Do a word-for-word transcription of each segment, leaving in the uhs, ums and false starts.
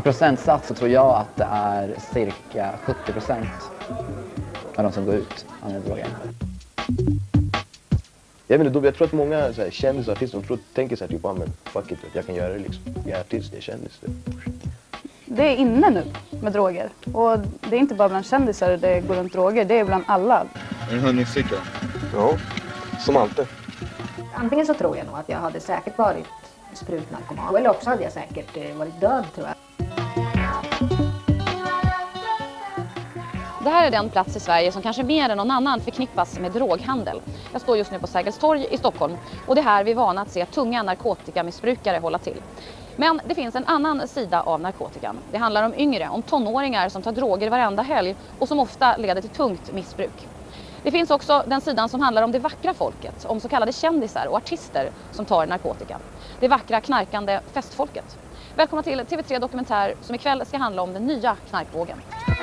procentsats så tror jag att det är cirka sjuttio procent av de som går ut använder droger. Jag vet inte, jag tror att många så här, kändisar, artister, de tror, tänker så här typ, ah, men fuck it, jag kan göra det liksom. Jag är artist, jag är kändis. Det är inne nu med droger. Och det är inte bara bland kändisar det går runt droger, det är bland alla. Är du nyfiken? Ja, som alltid. Antingen så tror jag nog att jag hade säkert varit sprutnarkoman. Eller också hade jag säkert varit död, tror jag. Det här är den plats i Sverige som kanske mer än någon annan förknippas med droghandel. Jag står just nu på Sergels torg i Stockholm och det är här vi är vana att se tunga narkotikamissbrukare hålla till. Men det finns en annan sida av narkotikan. Det handlar om yngre, om tonåringar som tar droger varenda helg och som ofta leder till tungt missbruk. Det finns också den sidan som handlar om det vackra folket, om så kallade kändisar och artister som tar narkotika. Det vackra, knarkande festfolket. Välkomna till T V tre Dokumentär som ikväll ska handla om den nya knarkvågen.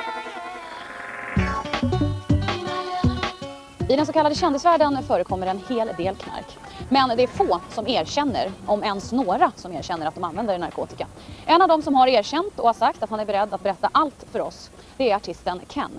I den så kallade kändisvärlden förekommer en hel del knark. Men det är få som erkänner, om ens några som erkänner att de använder narkotika. En av dem som har erkänt och har sagt att han är beredd att berätta allt för oss, det är artisten Ken.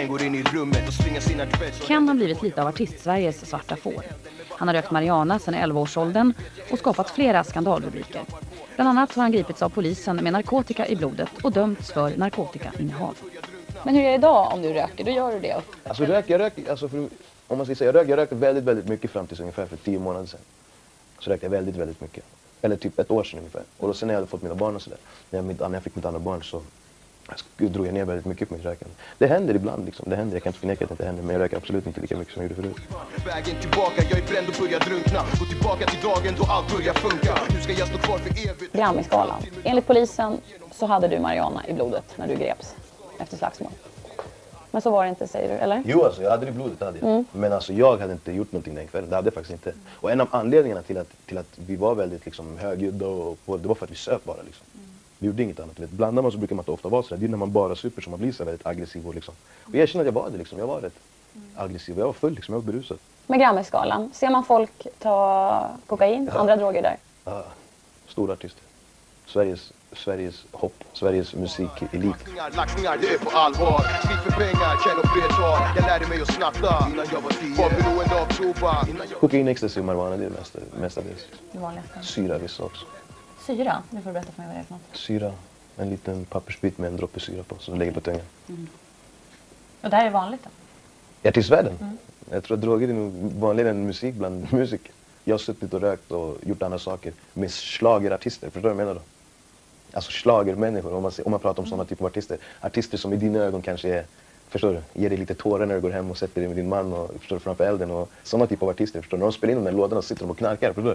Ken har blivit lite av artist-Sveriges svarta får. Han har rökt marijuana sedan elva-årsåldern och skapat flera skandalrubriker. Bland annat har han gripits av polisen med narkotika i blodet och dömts för narkotikainnehav. Men hur är det idag om du röker? Då gör du det? Alltså rök, jag rök, alltså för, om man ska säga, jag rök, jag rökte väldigt, väldigt mycket fram till ungefär för tio månader sedan. Så rökte jag väldigt, väldigt mycket. Eller typ ett år sedan ungefär. Och då sen när jag hade fått mina barn och sådär, när jag, när jag fick mitt andra barn så drog jag ner väldigt mycket på mitt rökande. Det händer ibland liksom, det händer, jag kan inte förneka att det inte händer, men jag röker absolut inte lika mycket som jag gjorde förut. Vägen tillbaka, jag är bränd och börjar drunkna. Gå tillbaka till dagen då allt börjar funka. Nu ska jag stå kvar för evigt. Grammisgalan. Enligt polisen så hade du marijuana i blodet när du greps efter slagsmål. Men så var det inte, säger du, eller? Jo, alltså jag hade det i blodet, hade jag. Mm. Men alltså jag hade inte gjort någonting den kvällen, det hade jag faktiskt inte. Och en av anledningarna till att, till att vi var väldigt liksom högljudda och, och det var för att vi söp bara liksom. Mm. Vi gjorde inget annat. Vet. Blandar man så brukar man inte ofta vara så. Det är när man bara super som man blir så väldigt aggressiv och liksom. Och jag kände att jag var det liksom, jag var rätt mm. aggressiv, jag var full liksom, jag var berusad. Med Grammisgalan, ser man folk ta kokain, ja. Andra droger där? Ja, stora artister. Sveriges, Sveriges hopp, Sveriges musikelit. Laxningar, det är på allvar. Slit för pengar, känn och flertal. Jag lärde mig att snatta innan jag var tio. Var beroende av tobak. Kokain, ecstasy och marijuana, det är mest, mestadels. Det vanligaste. Syra vissa också. Syra? Nu får du berätta för mig vad det är för något. Syra, en liten pappersbit med en droppe syra på som lägger på tungan. Mm. Och det här är vanligt då? I artistvärlden? Mm. Jag tror att droger är nog vanligare än musik bland musiker. Jag har suttit och rökt och gjort andra saker med schlagerartister, förstår du vad jag menar då? Alltså schlagermänniskor, om man, om man pratar om sådana typer av artister. Artister som i dina ögon kanske är, förstår du, ger dig lite tårar när du går hem och sätter dig med din man och förstår du, framför elden och sådana typer av artister, förstår du? När de spelar in de där lådorna så sitter de och knarkar, förstår du?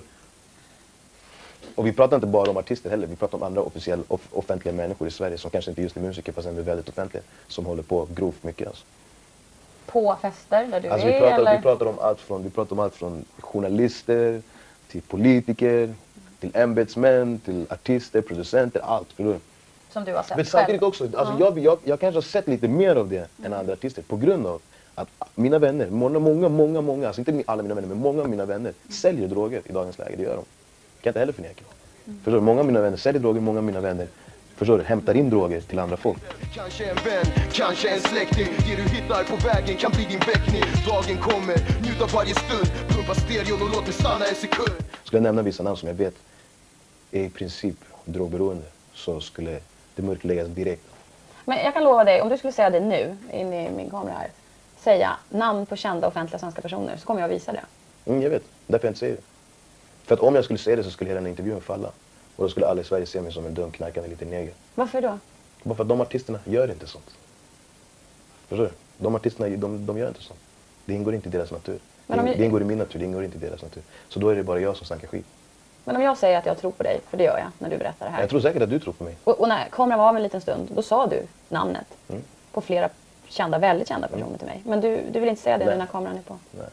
Och vi pratar inte bara om artister heller, vi pratar om andra officiella, off, offentliga människor i Sverige som kanske inte just är musiker fast ändå är väldigt offentliga, som håller på grovt mycket alltså. På fester där du alltså, är, vi pratar, eller? Vi pratar om allt från, vi pratar om allt från journalister till politiker, till ämbetsmän, till artister, producenter, allt. För som du har sett men samtidigt också, alltså mm. jag, jag, jag kanske har sett lite mer av det mm. än andra artister på grund av att mina vänner, många, många, många, många, alltså inte alla mina vänner, men många av mina vänner mm. säljer droger i dagens läge, det gör de. Kan inte heller förneka. Mm. Förstår du? Många av mina vänner säljer droger, många av mina vänner förstår du, hämtar in droger till andra folk. Kanske en vän, kanske en släkting. Det du hittar på vägen kan bli din väckning. Dagen kommer, njut av varje stund. Pumpa stereon och låt mig stanna en sekund. Skulle jag nämna vissa namn som jag vet är i princip drogberoende så skulle det mörkläggas direkt. Men jag kan lova dig, om du skulle säga det nu, in i min kamera här, säga namn på kända offentliga svenska personer så kommer jag visa det. Mm, jag vet, därför jag inte säger det. För att om jag skulle säga det så skulle hela den intervjun falla. Och då skulle alla i Sverige se mig som en dum knarkande liten neger. Varför då? Bara för att de artisterna gör inte sånt. Förstår du? De artisterna, de, de gör inte sånt. Det ingår inte i deras natur. Det, jag... det ingår i min natur, det ingår inte i deras natur. Så då är det bara jag som snackar skit. Men om jag säger att jag tror på dig, för det gör jag när du berättar det här. Jag tror säkert att du tror på mig. Och, och när kameran var av en liten stund, då sa du namnet mm. på flera kända, väldigt kända personer mm. till mig. Men du, du vill inte säga det Nej. När kameran är på? Nej.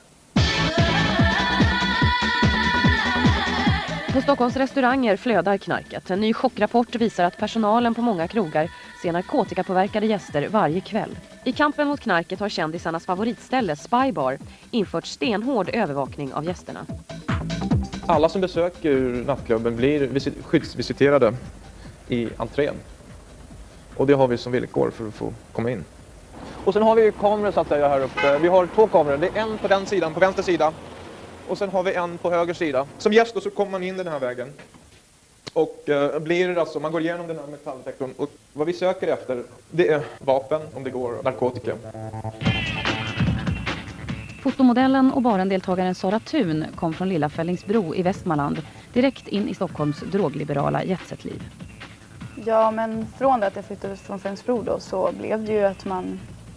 På Stockholms restauranger flödar knarket. En ny chockrapport visar att personalen på många krogar ser narkotikapåverkade gäster varje kväll. I kampen mot knarket har kändisarnas favoritställe Spybar infört stenhård övervakning av gästerna. Alla som besöker nattklubben blir skyddsvisiterade i entrén. Och det har vi som villkor för att få komma in. Och sen har vi kameror så att säga här uppe. Vi har två kameror. Det är en på den sidan, på vänster sida. Och sen har vi en på höger sida. Som gäst då så kommer man in den här vägen. Och eh, blir alltså, man går igenom den här metalldetektorn. Och vad vi söker efter, det är vapen, om det går, narkotika. Fotomodellen och barendeltagaren Sara Thun kom från Lilla Fällingsbro i Västmanland direkt in i Stockholms drogliberala jetsetliv. Ja, men från det att jag flyttade från Fällingsbro då så blev det ju att man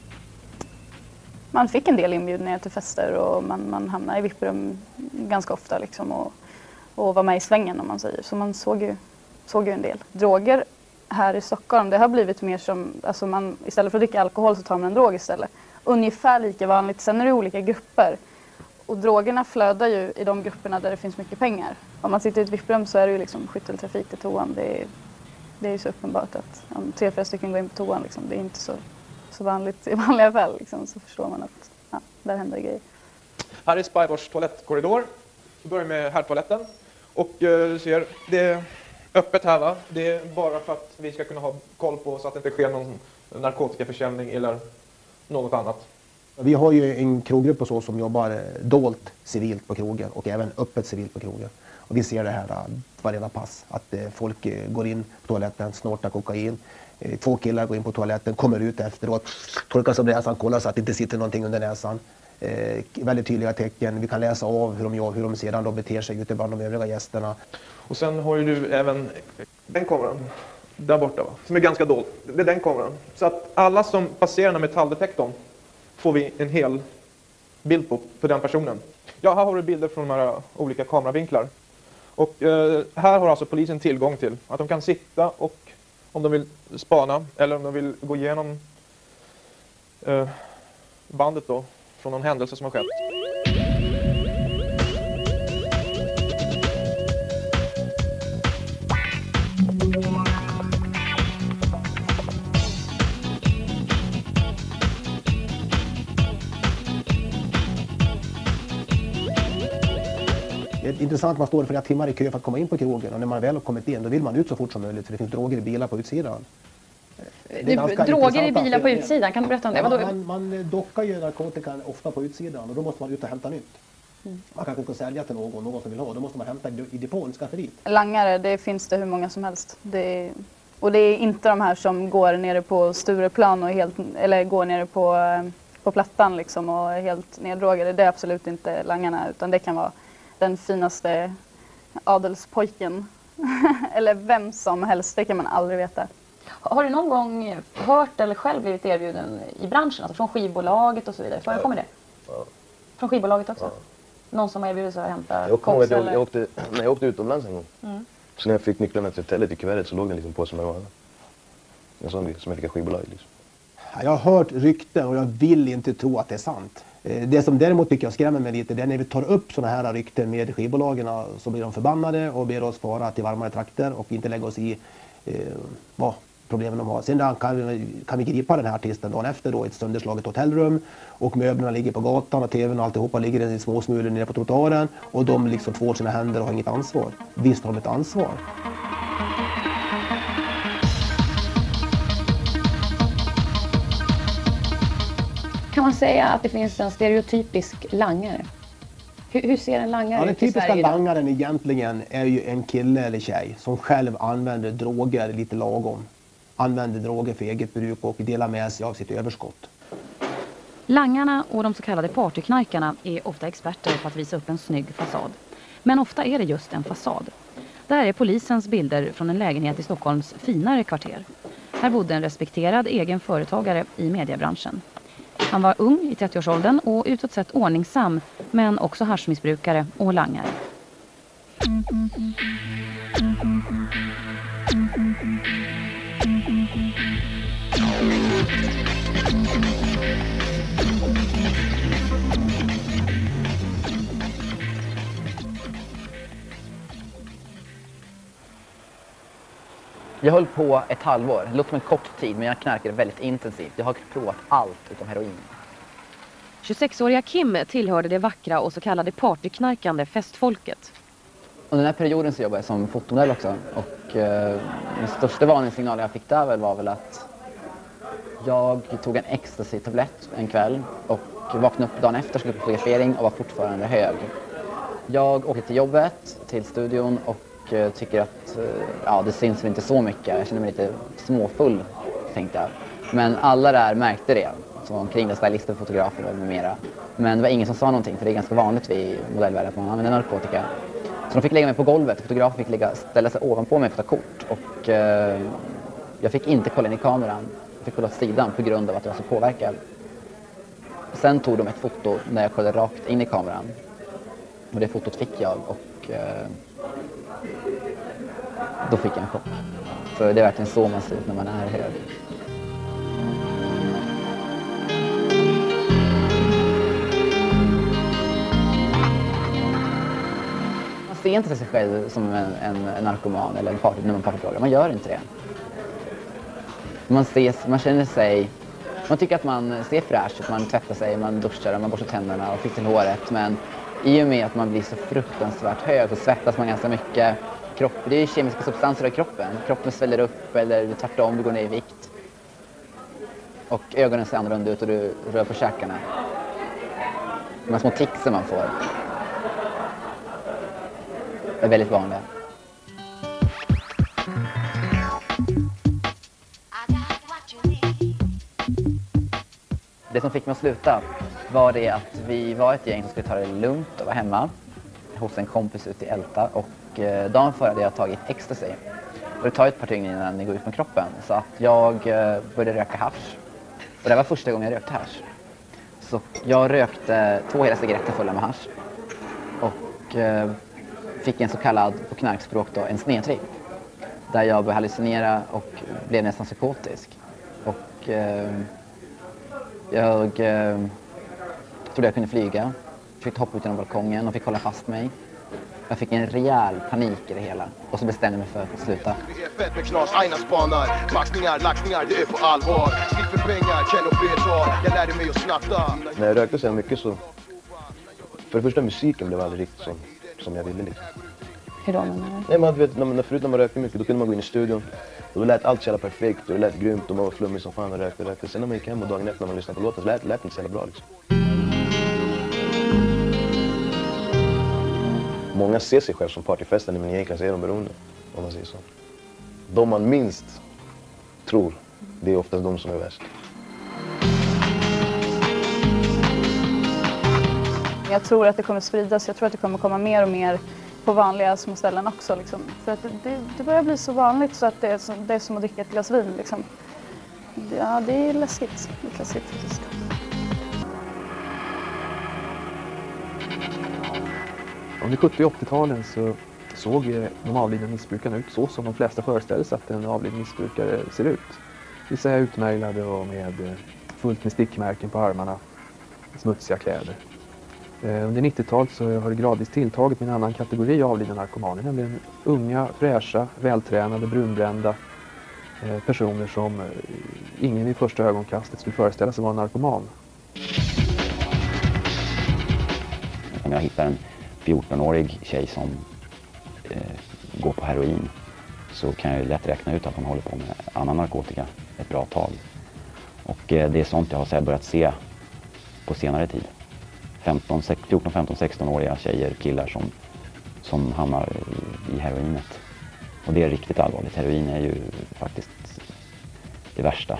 man fick en del inbjudningar till fester och man, man hamnade i V I P-rum ganska ofta liksom och, och var med i svängen om man säger. Så man såg ju, såg ju en del. Droger här i Stockholm, det har blivit mer som, alltså man, istället för att dricka alkohol så tar man en drog istället. Ungefär lika vanligt, sen är det olika grupper. Och drogerna flödar ju i de grupperna där det finns mycket pengar. Om man sitter i ett V I P-rum så är det ju liksom skytteltrafik till toan. Det är, det är ju så uppenbart att om tre, fyra stycken går in på toan, liksom, det är inte så, så vanligt i vanliga fall. Liksom, så förstår man att ja, där händer grejer. Här är Spybars toalettkorridor. Vi börjar med herrtoaletten. Och eh, du ser, det är öppet här va? Det är bara för att vi ska kunna ha koll på så att det inte sker någon narkotikaförsäljning eller något annat. Vi har ju en kroggrupp och så som jobbar dolt civilt på krogen och även öppet civilt på krogen. Och vi ser det här varenda pass, att folk går in på toaletten, snortar kokain. Två killar går in på toaletten, kommer ut efteråt, torkar sig om näsan, kollar så att det inte sitter någonting under näsan. Eh, väldigt tydliga tecken, vi kan läsa av hur de gör, hur de sedan de beter sig ute bland de övriga gästerna. Och sen har ju du även den kameran, där borta va? Som är ganska dold. Det är den kameran. Så att alla som passerar den metalldetektorn får vi en hel bild på, på den personen. Ja, här har du bilder från de här olika kameravinklar. Och eh, här har alltså polisen tillgång till att de kan sitta och om de vill spana eller om de vill gå igenom eh, bandet då från någon händelse som har skett. Det är intressant, man står flera timmar i kö för att komma in på krogen och när man väl har kommit in då vill man ut så fort som möjligt för det finns droger i bilar på utsidan. Du, droger i bilar på utsidan, kan du berätta om det? Ja, Vadå? man, man dockar ju narkotikan ofta på utsidan och då måste man ut och hämta nytt. Mm. Man kanske inte kan sälja till någon, någon som vill ha, då måste man hämta i depån, skafferiet. Langare, det finns det hur många som helst. Det är, och det är inte de här som går nere på Stureplan och helt, eller går nere på, på plattan liksom och är helt neddrogade. Det är absolut inte langarna utan det kan vara den finaste adelspojken. Eller vem som helst, det kan man aldrig veta. Har du någon gång hört eller själv blivit erbjuden i branschen? Alltså från skivbolaget och så vidare? Förekommer det? Ja. Från skivbolaget också? Ja. Någon som har erbjudit sig att hämta Jag kommer ihåg koks att jag, eller? jag åkte, när jag åkte utomlands en gång. Mm. Så när jag fick nycklarna till hotellet i kuvertet så låg den liksom på som jag var. En sån grej som jag fick av skivbolaget liksom. Jag har hört rykten och jag vill inte tro att det är sant. Det som däremot tycker jag skrämmer mig lite, det är när vi tar upp sådana här rykten med skivbolagen så blir de förbannade och ber oss fara till varmare trakter och inte lägga oss i eh, vad problemen de har. Sen kan vi, kan vi gripa den här artisten dagen efter då i ett sönderslaget hotellrum och möblerna ligger på gatan och tvn och alltihopa ligger i småsmulor nere på trottoaren och de liksom tvår sina händer och har inget ansvar. Visst har de ett ansvar. Kan man säga att det finns en stereotypisk langare? Hur, hur ser en langare Ja, den ut i typiska Sverige idag? langaren egentligen är ju en kille eller tjej som själv använder droger lite lagom. Använder droger för eget bruk och delar med sig av sitt överskott. Langarna och de så kallade partyknarkarna är ofta experter på att visa upp en snygg fasad. Men ofta är det just en fasad. Där är polisens bilder från en lägenhet i Stockholms finare kvarter. Här bodde en respekterad egen företagare i mediebranschen. Han var ung i trettioårsåldern och utåt sett ordningsam, men också haschmissbrukare och langare. Jag höll på ett halvår. Det låter som en kort tid, men jag knarkade väldigt intensivt. Jag har provat allt utom heroin. tjugosexåriga Kim tillhörde det vackra och så kallade partyknarkande festfolket. Under den här perioden så jobbade jag som fotomodell också. Och eh, den största varningssignalen jag fick där väl var väl att jag tog en ecstasy-tablett en kväll och vaknade upp dagen efter, skulle på fotografering och var fortfarande hög. Jag åkte till jobbet, till studion och eh, tycker att eh, ja, det syns väl inte så mycket. Jag kände mig lite småfull, tänkte jag. Men alla där märkte det, som omkring det, stylister, fotografer och med mera. Men det var ingen som sa någonting, för det är ganska vanligt vid modellvärlden att man använder narkotika. Så de fick lägga mig på golvet, fotografen fick lägga, ställa sig ovanpå mig för att ta kort. Och eh, jag fick inte kolla in i kameran, jag fick kolla åt sidan på grund av att jag var så påverkad. Sen tog de ett foto när jag kollade rakt in i kameran. Och det fotot fick jag och eh, då fick jag en chock. För det är verkligen så man ser ut när man är hög. Man ser inte sig själv som en, en, en narkoman eller en party, när man partyplågar. Man gör inte det. Man, ses, man känner sig... Man tycker att man ser fräsch ut, man tvättar sig, man duschar, man borstar tänderna och fixar håret. Men i och med att man blir så fruktansvärt hög så svettas man ganska mycket. Kropp, det är ju kemiska substanser i kroppen. Kroppen sväller upp eller tvärtom, du går ner i vikt. Och ögonen ser annorlunda ut och du rör på käkarna. De här små tics man får är väldigt vanliga. Det som fick mig att sluta var det att vi var ett gäng som skulle ta det lugnt och vara hemma hos en kompis ute i Älta. Och eh, dagen före hade jag tagit ecstasy. Och det tar ett par dygn innan det går ut från kroppen. Så att jag eh, började röka hasch. Och det var första gången jag rökte hasch. Så jag rökte två hela cigaretter fulla med hasch. Och eh, fick en så kallad, på knarkspråk då, en snedtripp. Där jag började hallucinera och blev nästan psykotisk. Och... Eh, Jag eh, trodde jag kunde flyga. Försökte hoppa ut genom balkongen och fick hålla fast mig. Jag fick en rejäl panik i det hela. Och så bestämde jag mig för att sluta. Det är fett med knas, aina spanar. Packningar, lackningar, det är på allvar. Slipp för pengar, känn och betar. Jag lärde mig att snatta. När jag rökte så mycket så... För det första, musiken blev aldrig riktigt som, som jag ville. Liksom. Hur då menar du? Nej, man vet, när man, förut när man rökte mycket, då kunde man gå in i studion. Och då lät allt så jävla perfekt och det lät grymt och man var flummig som fan och rökte och rökte. Sen när man gick hem och dagen efter när man lyssnade på låten så lät det inte så jävla bra liksom. Många ser sig själv som partyfestande men egentligen så är de beroende, om man säger så. De man minst tror, det är oftast de som är värst. Jag tror att det kommer spridas, jag tror att det kommer komma mer och mer på vanliga små ställen också. Liksom. För att det, det börjar bli så vanligt så att det är, så, det är som att dricka ett glas vin. Liksom. Ja, det är läskigt. Det är läskigt faktiskt. Under sjuttio- och åttio-talen så såg de avlidna missbrukarna ut så som de flesta föreställer sig att en avliden missbrukare ser ut. Det vill säga utmärglade och med fullt med stickmärken på armarna, smutsiga kläder. Under nittiotalet så har det gradvis tilltagit med en annan kategori avlidna narkomaner, nämligen unga, fräscha, vältränade, brunbrända personer som ingen i första ögonkastet skulle föreställa sig vara en narkoman. Om jag hittar en fjortonårig tjej som eh, går på heroin så kan jag ju lätt räkna ut att hon håller på med annan narkotika ett bra tag. Och eh, det är sånt jag har så här börjat se på senare tid. fjorton, femton, sexton-åriga tjejer, killar som, som hamnar i, i heroinet. Och det är riktigt allvarligt. Heroin är ju faktiskt det värsta.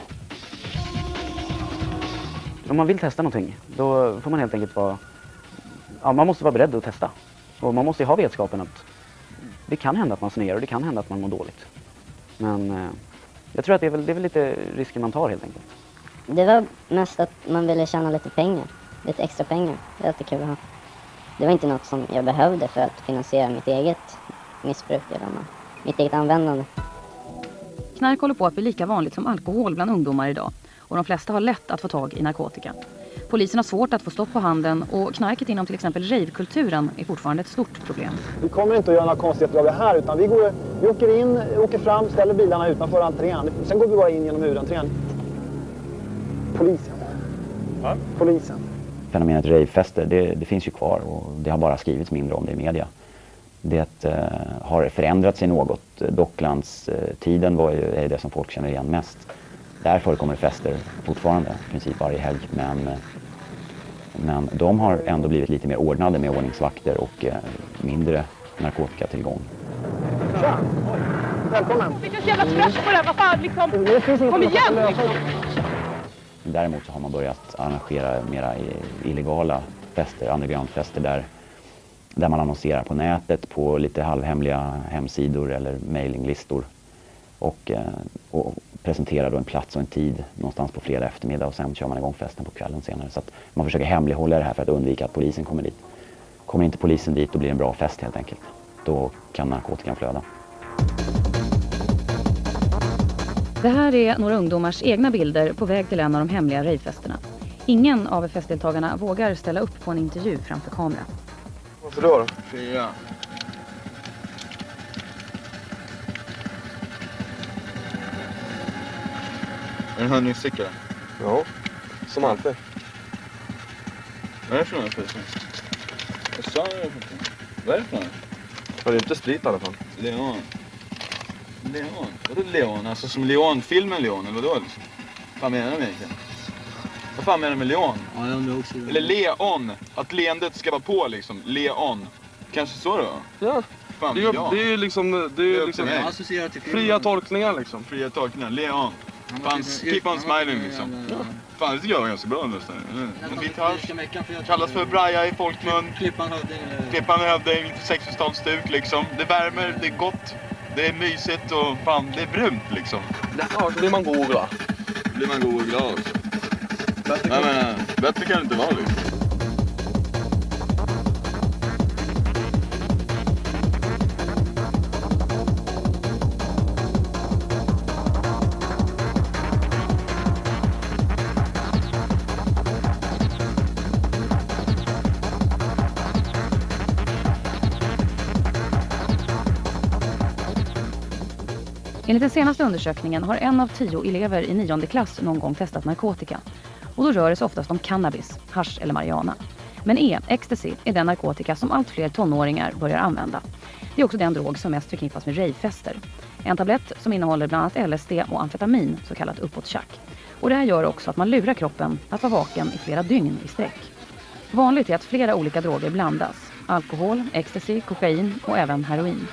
Om man vill testa någonting, då får man helt enkelt vara... Ja, man måste vara beredd att testa. Och man måste ju ha vetskapen att det kan hända att man snerar och det kan hända att man mår dåligt. Men eh, jag tror att det är, väl, det är väl lite risken man tar helt enkelt. Det var mest att man ville tjäna lite pengar. Lite extra pengar. Det är alltid kul att ha. Det var inte något som jag behövde för att finansiera mitt eget missbruk eller mitt eget användande. Knark håller på att bli lika vanligt som alkohol bland ungdomar idag. Och de flesta har lätt att få tag i narkotika. Polisen har svårt att få stopp på handeln och knarket inom till exempel rave-kulturen är fortfarande ett stort problem. Vi kommer inte att göra några konstigheter här utan vi, går, vi åker in, åker fram, ställer bilarna utanför entrén. Sen går vi bara in genom huvudentrén. Polisen. Ja. Polisen. Fenomenet ravefester, det, det finns ju kvar och det har bara skrivits mindre om det i media. det eh, har förändrat sig något. Docklandstiden var ju är det som folk känner igen mest. Där förekommer det fester fortfarande, i princip varje helg. Men, men de har ändå blivit lite mer ordnade med ordningsvakter och eh, mindre narkotikatillgång. Tja! Välkommen! Vilken jävla stress på det, vad fan liksom! Kom igen liksom! Däremot så har man börjat arrangera mera illegala fester, undergroundfester där, där man annonserar på nätet på lite halvhemliga hemsidor eller mailinglistor och, och presenterar då en plats och en tid någonstans på fredag eftermiddag och sen kör man igång festen på kvällen senare. Så att man försöker hemlighålla det här för att undvika att polisen kommer dit. Kommer inte polisen dit då blir det en bra fest helt enkelt. Då kan narkotikan flöda. Det här är några ungdomars egna bilder på väg till en av de hemliga rejfesterna. Ingen av festdeltagarna vågar ställa upp på en intervju framför kamera. Varför då? då? Fyra. Är det en hundringstickare? Ja, som alltid. Vad är det för något förresten? Vad sa du? Vad är det för något? Var det inte sprit i alla fall? Leon. Leon? Vadå Leon? Alltså som Leon-filmen Leon, eller vadå? Vad menar du egentligen? Vad fan menar du med Leon? Ja, jag undrar också. Eller Leon. Att leendet ska vara på liksom. Leon. Kanske så då? Ja. Fan, det, är, ja. det är ju liksom, det är ju liksom fria tolkningar liksom. Fria tolkningar. Leon. Fan, keep on smiling liksom. Ja. Fan, det gör jag ganska bra nästan. Kallas för braja i folkmun. Klippan hövding, lite sextiotalsstuk liksom. Det värmer, det är gott. Det är mysigt och fan, det är brunt liksom. Ja, så blir man god och glad. Blir man god och glad också. Bättre kan, men, bättre kan det inte vara liksom. Enligt den senaste undersökningen har en av tio elever i nionde klass någon gång testat narkotika. Och då rör det sig oftast om cannabis, hasch eller marijuana. Men E, ecstasy, är den narkotika som allt fler tonåringar börjar använda. Det är också den drog som mest förknippas med rejfester. En tablett som innehåller bland annat L S D och amfetamin, så kallat uppåttjack. Och det här gör också att man lurar kroppen att vara vaken i flera dygn i sträck. Vanligt är att flera olika droger blandas. Alkohol, ecstasy, kokain och även heroin.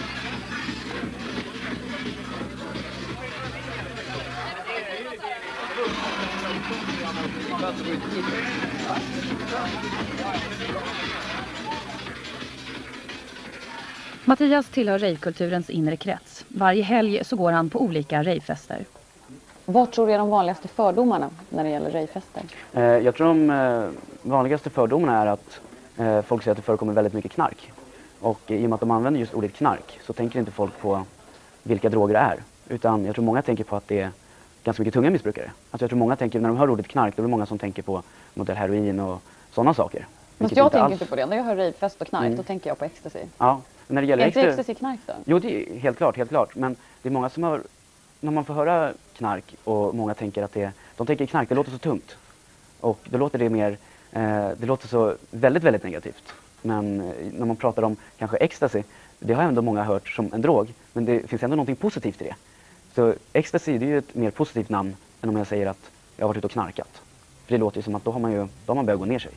Mattias tillhör rejkulturens inre krets. Varje helg så går han på olika rejfester. Vad tror du är de vanligaste fördomarna när det gäller rejfester? Eh, jag tror de eh, vanligaste fördomarna är att eh, folk säger att det förekommer väldigt mycket knark. Och eh, i och med att de använder just ordet knark så tänker inte folk på vilka droger det är. Utan jag tror många tänker på att det är ganska mycket tunga missbrukare. Alltså jag tror många tänker, när de hör ordet knark, då är det många som tänker på modell heroin och sådana saker. Men jag tänker alls... inte på det. När jag hör rejfest och knark, mm. då tänker jag på ecstasy. Ja, när det gäller är inte ecstasy, ecstasy knark då? Jo, det är helt klart, helt klart. Men det är många som har, när man får höra knark och många tänker att det, de tänker knark, det låter så tungt. Och då låter det mer, eh, det låter så väldigt, väldigt negativt. Men eh, när man pratar om kanske ecstasy, det har ändå många hört som en drog. Men det finns ändå någonting positivt i det. Så ecstasy, det är ju ett mer positivt namn än om jag säger att jag har varit ute och knarkat. För det låter ju som att då har man ju, då har man börjat gå ner sig.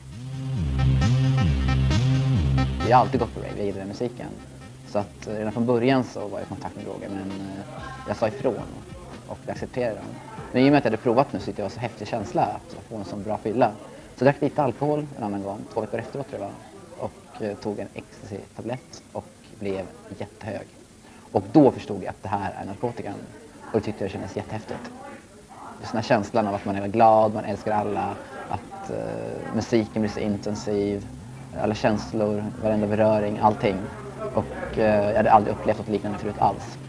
Jag har alltid gått på rave, jag gillade musiken. Så att redan från början så var jag i kontakt med droger, men jag sa ifrån och accepterade dem. Men i och med att jag hade provat nu så tyckte jag det var så häftig känsla att få en sån bra fylla. Så jag drack lite alkohol en annan gång, två veckor efteråt tror jag var. Och tog en ecstasy-tablett och blev jättehög. Och då förstod jag att det här är narkotikan. Och det tyckte jag kändes jättehäftigt. Den här känslan av att man är glad, man älskar alla, att uh, musiken blir så intensiv, alla känslor, varenda beröring, allting. Och uh, jag hade aldrig upplevt något liknande förut alls.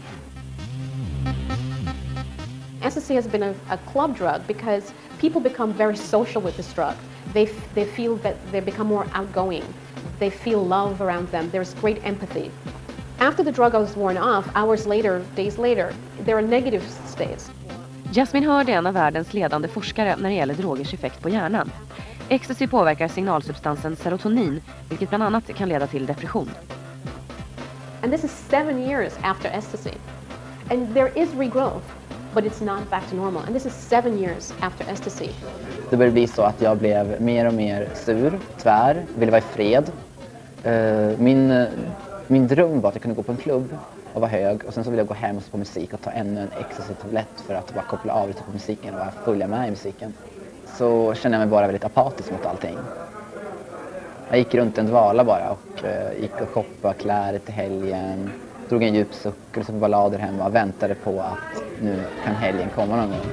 Ecstasy has been a, a club drug because people become very social with this drug. They, they feel that they become more outgoing. They feel love around them. There's great empathy. After the drug was worn off, hours later, days later, there are negative states. Jasmine Hörd är en av världens ledande forskare när det gäller drogers effekt på hjärnan. Ecstasy påverkar signalsubstansen serotonin, vilket bland annat kan leda till depression. And this is seven years after ecstasy. And there is regrowth, but it's not back to normal. And this is seven years after ecstasy. Det började bli så att jag blev mer och mer sur, tvär, ville vara i fred. Uh, min, min dröm var att jag kunde gå på en klubb och vara hög och sen så ville jag gå hem och se på musik och ta ännu en ecstasy-tablett för att bara koppla av lite på musiken och bara följa med i musiken. Så kände jag mig bara väldigt apatisk mot allting. Jag gick runt en dvala bara och uh, gick och shoppade kläder till helgen. Drog en djup suck och lyssnade på ballader hemma och väntade på att nu kan helgen komma någon gång.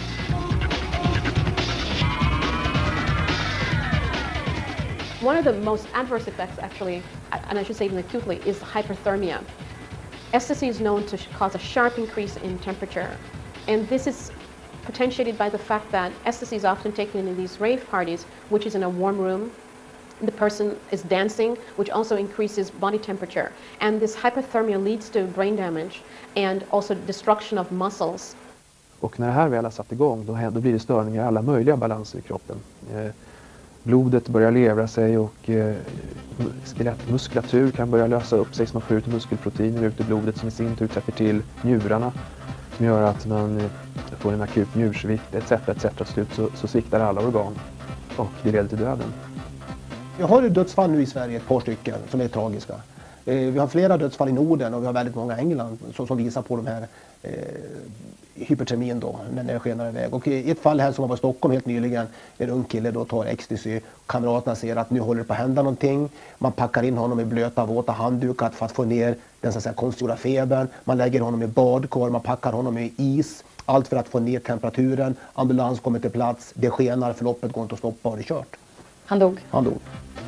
One of the most adverse effects, actually, and I should say even acutely, is hyperthermia. Ecstasy is known to cause a sharp increase in temperature. And this is potentiated by the fact that ecstasy is often taken in these rave parties, which is in a warm room. The person is dancing, which also increases body temperature. And this hypothermia leads to brain damage and also destruction of muscles. Och när det här väl har satt igång, då, då blir det störningar i alla möjliga balanser i kroppen. Eh, blodet börjar levra sig och eh, skelettmuskulatur kan börja lösa upp sig så man får ut muskelproteiner ut i blodet som i sin tur täpper till njurarna som gör att man eh, får en akut njursvikt et cetera et cetera. Till slut så, så sviktar alla organ och det leder till döden. Vi har ju dödsfall nu i Sverige, ett par stycken, som är tragiska. Eh, vi har flera dödsfall i Norden och vi har väldigt många i England som, som visar på de här eh, hypertermin då, när det skenar iväg. Och i ett fall här som var i Stockholm helt nyligen, en ung kille då tar ecstasy. Kamraterna ser att nu håller det på att hända någonting. Man packar in honom i blöta, våta handdukar för att få ner den så att säga konstgjorda febern. Man lägger honom i badkar, man packar honom i is. Allt för att få ner temperaturen. Ambulans kommer till plats, det skenar, förloppet går inte att stoppa och det är kört. Han dog? Han dog.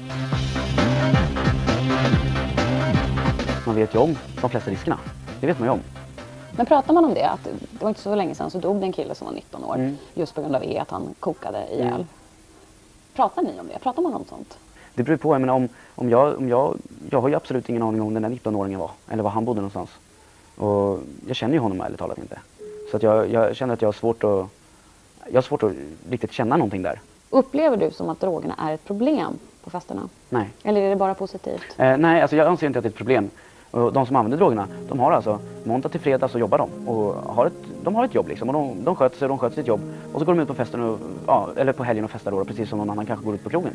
Man vet ju om de flesta riskerna. Det vet man ju om. Men pratar man om det, att det var inte så länge sedan så dog det en kille som var nitton år Mm. just på grund av E, att han kokade ihjäl. Mm. Pratar ni om det? Pratar man om sånt? Det beror på, jag menar, om, om, jag, om jag, jag har ju absolut ingen aning om den där nittonåringen var, eller var han bodde någonstans. Och jag känner ju honom ärligt talat inte. Så att jag, jag känner att jag har svårt att, jag har svårt att riktigt känna någonting där. Upplever du som att drogerna är ett problem på festerna? Nej. Eller är det bara positivt? Eh, nej, alltså jag anser inte att det är ett problem. Och de som använder drogerna, de har alltså måndag till fredag så jobbar de. Och har ett, de har ett jobb liksom. Och de, de sköter sig, de sköter sitt jobb. Och så går de ut på festen och, ja, eller på helgen och festar då, precis som någon annan kanske går ut på krogen.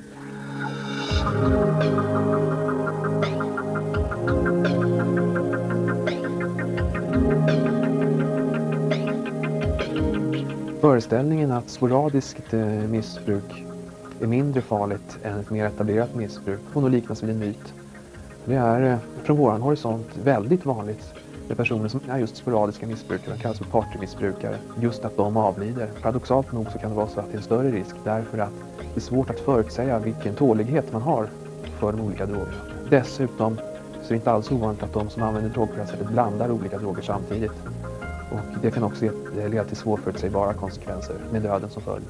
Föreställningen att sporadiskt eh, missbruk är mindre farligt än ett mer etablerat missbruk får nog liknas vid en myt. Det är eh, från våran horisont väldigt vanligt med personer som är just sporadiska missbrukare, de kallas för partymissbrukare, just att de avlider. Paradoxalt nog så kan det vara så att det är en större risk därför att det är svårt att förutsäga vilken tålighet man har för de olika drogerna. Dessutom så är det inte alls ovanligt att de som använder droger på det här sättet blandar olika droger samtidigt. Och det kan också leda till svårförutsägbara konsekvenser med döden som följd.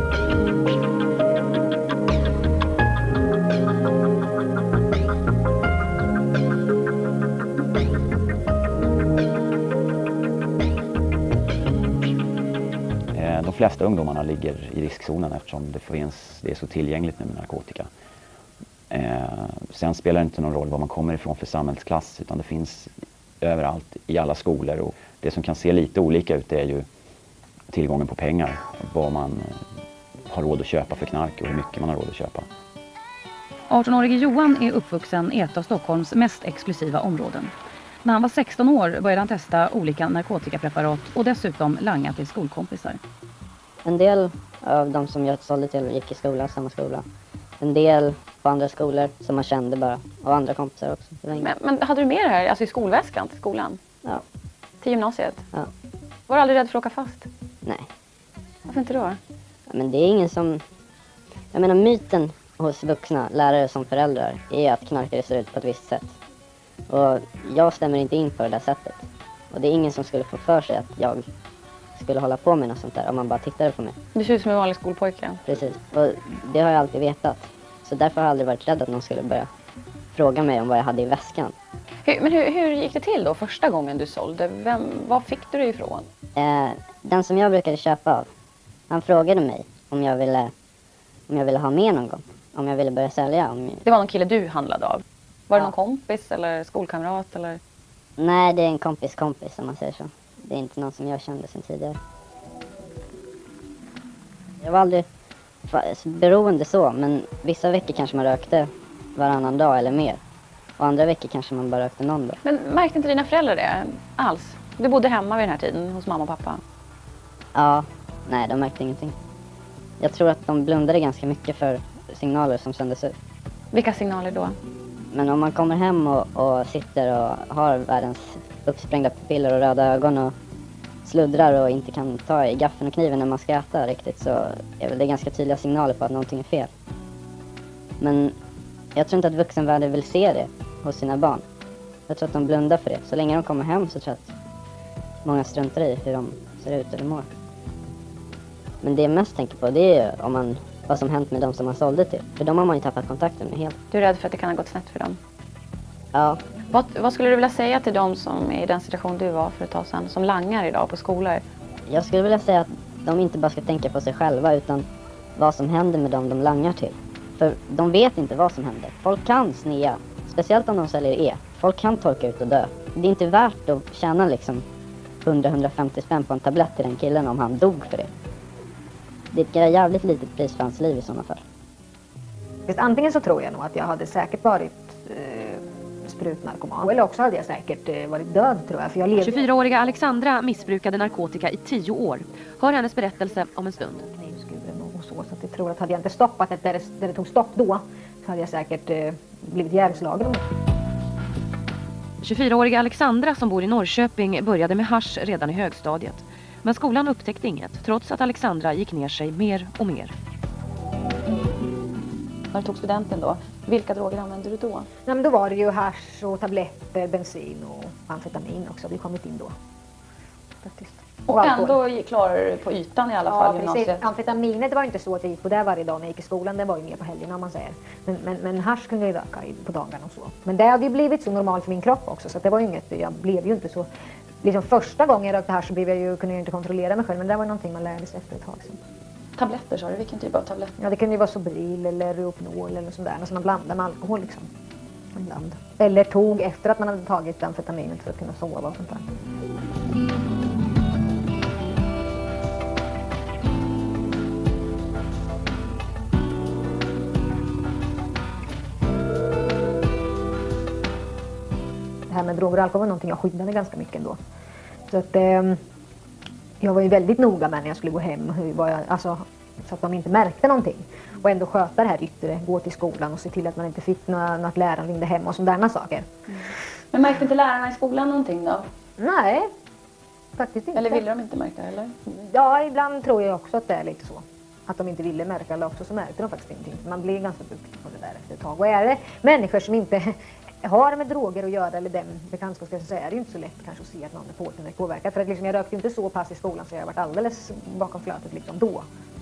De flesta ungdomarna ligger i riskzonen eftersom det, finns, det är så tillgängligt nu med narkotika. Eh, sen spelar det inte någon roll var man kommer ifrån för samhällsklass utan det finns överallt i alla skolor. Och det som kan se lite olika ut är ju tillgången på pengar. Vad man har råd att köpa för knark och hur mycket man har råd att köpa. arton-årige Johan är uppvuxen i ett av Stockholms mest exklusiva områden. När han var sexton år började han testa olika narkotikapreparat och dessutom langa till skolkompisar. En del av de som jag sålde till gick i skolan, samma skola. En del på andra skolor som man kände bara. Och andra kompisar också. Men, men hade du med det här alltså i skolväskan till skolan? Ja. Till gymnasiet? Ja. Var du aldrig rädd för att åka fast? Nej. Varför inte då? Ja, men det är ingen som... Jag menar myten hos vuxna, lärare som föräldrar, är att knarkare ser ut på ett visst sätt. Och jag stämmer inte in på det där sättet. Och det är ingen som skulle få för sig att jag skulle hålla på med något sånt där om man bara tittade på mig. Du ser ut som en vanlig skolpojke. Precis. Och det har jag alltid vetat. Så därför har jag aldrig varit rädd att någon skulle börja fråga mig om vad jag hade i väskan. Hur, men hur, hur gick det till då första gången du sålde? Vem, var fick du det ifrån? Eh, den som jag brukade köpa av, han frågade mig om jag ville, om jag ville ha med någon gång. Om jag ville börja sälja. Om jag... Det var någon kille du handlade av. Var det någon kompis eller skolkamrat eller? Nej, det är en kompis kompis om man säger så. Det är inte någon som jag kände sedan tidigare. Jag var aldrig beroende så, men vissa veckor kanske man rökte varannan dag eller mer. Och andra veckor kanske man bara rökte någon dag. Men märkte inte dina föräldrar det alls? Du bodde hemma vid den här tiden hos mamma och pappa? Ja, nej, de märkte ingenting. Jag tror att de blundade ganska mycket för signaler som sändes ut. Vilka signaler då? Men om man kommer hem och, och sitter och har världens uppsprängda pupiller och röda ögon och sluddrar och inte kan ta i gaffeln och kniven när man ska äta riktigt, så är väl det ganska tydliga signaler på att någonting är fel. Men jag tror inte att vuxenvärlden vill se det hos sina barn. Jag tror att de blundar för det. Så länge de kommer hem så tror jag att många struntar i hur de ser ut eller mår. Men det jag mest tänker på, det är om man, vad som hänt med de som man sålde till. För de har man ju tappat kontakten med helt. Du är rädd för att det kan ha gått snett för dem? Ja. Vad, vad skulle du vilja säga till dem som är i den situation du var för ett tag sedan, som langar idag på skolor? Jag skulle vilja säga att de inte bara ska tänka på sig själva utan vad som händer med dem de langar till. För de vet inte vad som händer. Folk kan snea, speciellt om de säljer E. Folk kan torka ut och dö. Det är inte värt att tjäna liksom hundra till hundrafemtio spänn på en tablett till den killen om han dog för det. Det är ett jävligt litet pris för hans liv i sådana fall. Antingen så tror jag nog att jag hade säkert varit eh, sprutnarkoman. Eller också hade jag säkert eh, varit död tror jag. För jag levde... tjugofyraåriga Alexandra missbrukade narkotika i tio år. Hör hennes berättelse om en stund. Och så, så att jag tror att hade jag inte stoppat det där det, där det tog stopp då, så hade jag säkert eh, blivit järnslagen. tjugofyraåriga Alexandra som bor i Norrköping började med hasch redan i högstadiet. Men skolan upptäckte inget, trots att Alexandra gick ner sig mer och mer. När du tog studenten då, vilka droger använde du då? Nej, men då var det ju hasch och tabletter, bensin och amfetamin också. Vi kommit in då. Faktiskt. Och, och ändå klarar du på ytan i alla ja, fall gymnasiet? Amfetaminet var inte så att jag gick på det varje dag när jag gick i skolan. Det var ju mer på helgerna om man säger. Men, men, men hasch kunde jag röka på dagarna och så. Men det hade ju blivit så normalt för min kropp också. Så att det var ju inget, jag blev ju inte så... Liksom första gången jag rökte hasch så blev jag ju, kunde jag inte kontrollera mig själv. Men det var någonting man lärde sig efter ett tag sedan. Tabletter sa du? Vilken typ av tabletter? Ja, det kunde ju vara Sobril eller Rohypnol eller sånt där. Som man blandar med alkohol liksom. Ibland. Eller tog efter att man hade tagit amfetaminet för att kunna sova och sånt där. Det här med droger och alkohol var någonting jag skyddade ganska mycket ändå. Så att eh, jag var ju väldigt noga med när jag skulle gå hem. Hur var jag, alltså, så att de inte märkte någonting. Och ändå sköta det här yttre, gå till skolan och se till att man inte fick några, något lärare ringde hem och sådana saker. Mm. Men märkte inte lärarna i skolan någonting då? Nej, faktiskt inte. Eller ville de inte märka eller? Ja, ibland tror jag också att det är lite så. Att de inte ville märka, eller också så märkte de faktiskt ingenting. Man blir ganska duktig på det där efter ett tag. Och är det människor som inte har med droger att göra eller den bekantskapskretsen, så är det ju inte så lätt kanske att se att någon är påtagligt påverkad. För att liksom, jag rökte inte så pass i skolan så jag har varit alldeles bakom flötet liksom då.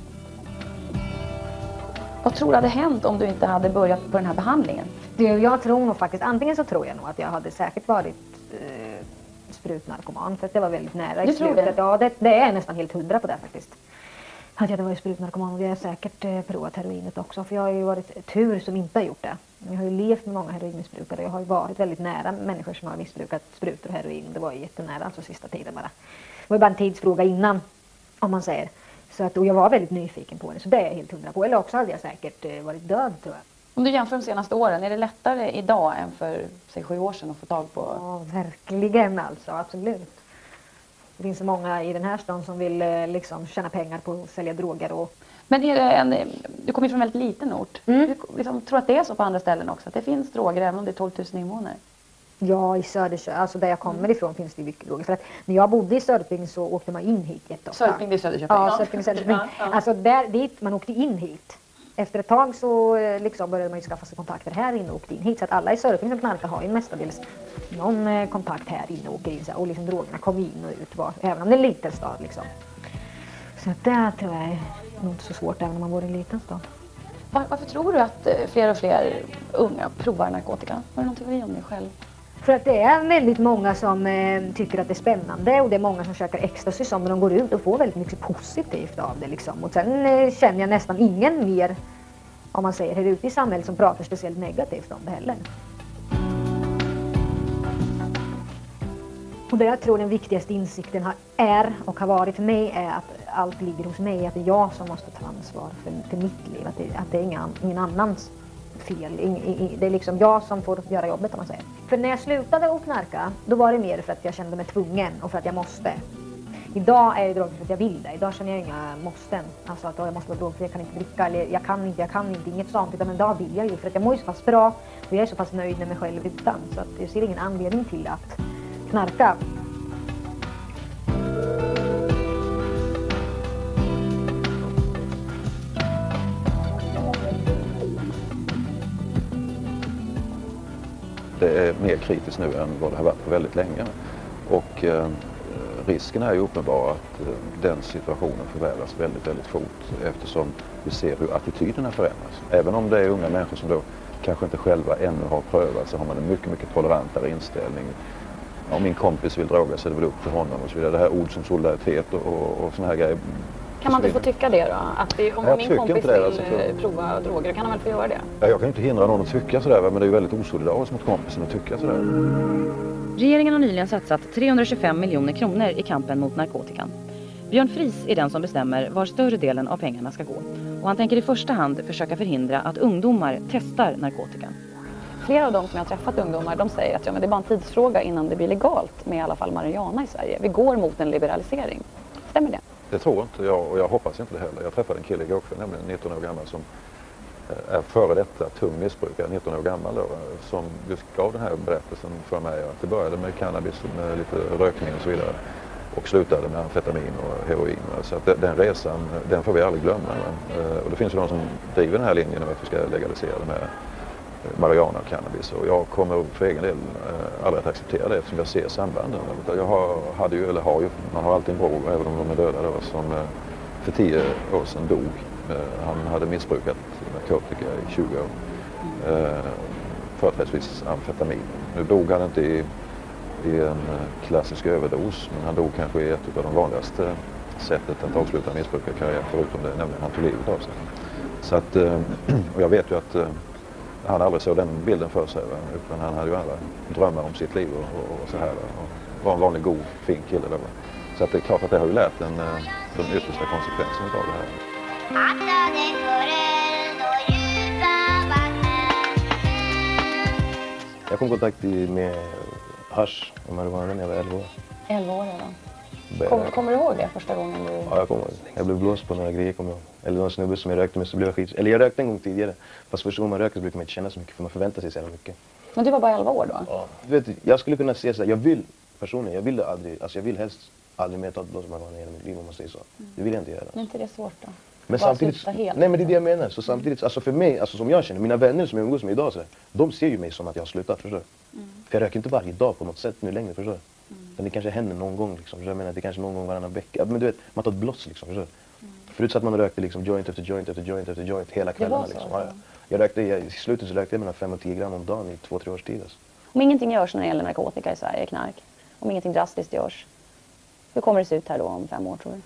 Vad tror du hade hänt om du inte hade börjat på den här behandlingen? Det, jag tror nog faktiskt, antingen så tror jag nog att jag hade säkert varit eh, sprutnarkoman. För att det var väldigt nära i slutet. Ja, det, det är nästan helt hundra på det faktiskt. Att jag hade varit sprutnarkoman, och jag har säkert eh, provat heroinet också. För jag har ju varit tur som inte har gjort det. Jag har ju levt med många heroinmissbrukare. Jag har ju varit väldigt nära människor som har missbrukat sprutor och heroin. Det var ju jättenära, alltså sista tiden bara. Det var ju bara en tidsfråga innan, om man säger. Så att, och jag var väldigt nyfiken på det, så det är jag helt hundra på. Eller också hade jag säkert eh, varit död tror jag. Om du jämför de senaste åren, är det lättare idag än för säg sju år sedan att få tag på? Ja, verkligen alltså, absolut. Det finns så många i den här stan som vill eh, liksom tjäna pengar på att sälja droger. Och... Men är det en, du kommer från en väldigt liten ort. Mm. Du liksom, tror att det är så på andra ställen också? Att det finns droger även om det är tolv tusen invånare? Ja, i Söderköping, alltså där jag kommer ifrån finns det mycket droger. För att när jag bodde i Söderköping så åkte man in hit jätteofta. Söderköping, det är Söderköping? Ja, Söderköping, Söderköping. Ja, ja. Alltså där, dit, man åkte in hit. Efter ett tag så liksom började man ju skaffa sig kontakter här inne och åkte in hit. Så att alla i Söderköping som knarkar har ju mestadels någon eh, kontakt här inne och åker in. Så, och liksom drogerna kommer in och ut, var, även om det är en liten stad liksom. Så att det tror jag är nog inte så svårt även om man bor i en liten stad. Var, varför tror du att fler och fler unga provar narkotika? Har du någon teori om det själv? För att det är väldigt många som eh, tycker att det är spännande, och det är många som käkar ecstasy som när de går ut och får väldigt mycket positivt av det liksom. Och sen eh, känner jag nästan ingen mer, om man säger här ute i samhället, som pratar speciellt negativt om det heller. Och det jag tror den viktigaste insikten har, är och har varit för mig är att allt ligger hos mig. Att det är jag som måste ta ansvar för, för mitt liv. Att det, att det är ingen, ingen annans fel. In, in, det är liksom jag som får göra jobbet, om man säger. För när jag slutade att knarka, då var det mer för att jag kände mig tvungen och för att jag måste. Idag är det droger för att jag vill det. Idag känner jag inga måsten. Alltså att jag måste vara drogfri, jag kan inte dricka, eller jag kan inte, jag kan inte, inget sånt. Utan idag vill jag ju, för att jag mår ju så pass bra och jag är så pass nöjd med mig själv utan. Så att jag ser ingen anledning till att knarka. Det är mer kritiskt nu än vad det har varit på väldigt länge. Och eh, risken är ju uppenbar att eh, den situationen förvärras väldigt, väldigt fort eftersom vi ser hur attityderna förändras. Även om det är unga människor som då kanske inte själva ännu har prövat så har man en mycket, mycket tolerantare inställning. Om min kompis vill droga så är det väl upp till honom och så vidare. Det här ord som solidaritet och, och, och såna här grejer. Kan man inte få tycka det då? Att det, om Jag min tycker kompis inte det, vill alltså, för- prova droger, kan han väl få göra det? Ja, jag kan ju inte hindra någon att tycka sådär, men det är ju väldigt osolidariskt mot kompisen att tycka sådär. Regeringen har nyligen satsat trehundratjugofem miljoner kronor i kampen mot narkotikan. Björn Fries är den som bestämmer var större delen av pengarna ska gå. Och han tänker i första hand försöka förhindra att ungdomar testar narkotikan. Flera av de som jag har träffat ungdomar, de säger att ja, men det är bara en tidsfråga innan det blir legalt med i alla fall marijuana i Sverige. Vi går mot en liberalisering. Stämmer det? Det tror inte jag och jag hoppas inte det heller. Jag träffade en kille igår kväll, nämligen nitton år gammal, som är före detta tung missbrukare, nitton år gammal då, som just gav den här berättelsen för mig. Att det började med cannabis, med lite rökning och så vidare. Och slutade med amfetamin och heroin. Så att den resan, den får vi aldrig glömma. Och det finns ju de som driver den här linjen om att vi ska legalisera det med marijuana och cannabis. Och jag kommer för egen del aldrig att acceptera det eftersom jag ser sambanden. Jag har, hade ju, eller har ju, man har alltid en bror, även om de är döda då, som för tio år sedan dog. Han hade missbrukat narkotika i tjugo år. Företrädesvis amfetamin. Nu dog han inte i i en klassisk överdos, men han dog kanske i ett av de vanligaste sättet att avsluta missbrukarkarriär, förutom det, nämligen han tog livet av sig. Så att, och jag vet ju att han aldrig såg den bilden för sig, utan han hade ju andra drömmar om sitt liv och, och, och så här. Och var en vanlig god, fin kille då. Så att det är klart att det har ju lärt en de yttersta konsekvenserna av det här. Jag kom i kontakt med hasch och marijuana när jag var elva år. elva år redan. Kom, kommer du ihåg det första gången du... Ja, jag kommer ihåg. Jag blev blåst på några grejer, kommer jag ihåg. Eller någon snubbe som jag rökte med så blev jag skit. Eller jag rökte en gång tidigare. Fast första gången man röker så brukar man inte känna så mycket för man förväntar sig så jävla mycket. Men du var bara elva år då? Ja. Du vet, jag skulle kunna säga så här, jag vill personligen, jag vill det aldrig, alltså jag vill helst aldrig mer ta ett blås marijuana i hela mitt liv om man säger så. Mm. Det vill jag inte göra. Men är inte det svårt då? Men bara samtidigt, helt. nej men det är det jag menar. Så samtidigt, alltså för mig, alltså som jag känner, mina vänner som jag umgås med idag så här, de ser ju mig som att jag har slutat, förstår du? Mm. För jag röker inte varje dag på något sätt nu längre, förstår du? Mm. Men det kanske händer någon gång liksom, jag menar det kanske någon gång varannan vecka. Men du vet, man tar ett bloss liksom, förstår du? Mm. Förut så att man rökte liksom joint efter joint efter joint efter joint hela kvällarna liksom. Ja, ja. Jag rökte, jag, i slutet så rökte jag mellan fem och tio gram om dagen i två, tre års tid alltså. Om ingenting görs när det gäller narkotika i Sverige, knark, om ingenting drastiskt görs, hur kommer det se ut här då om fem år, tror du?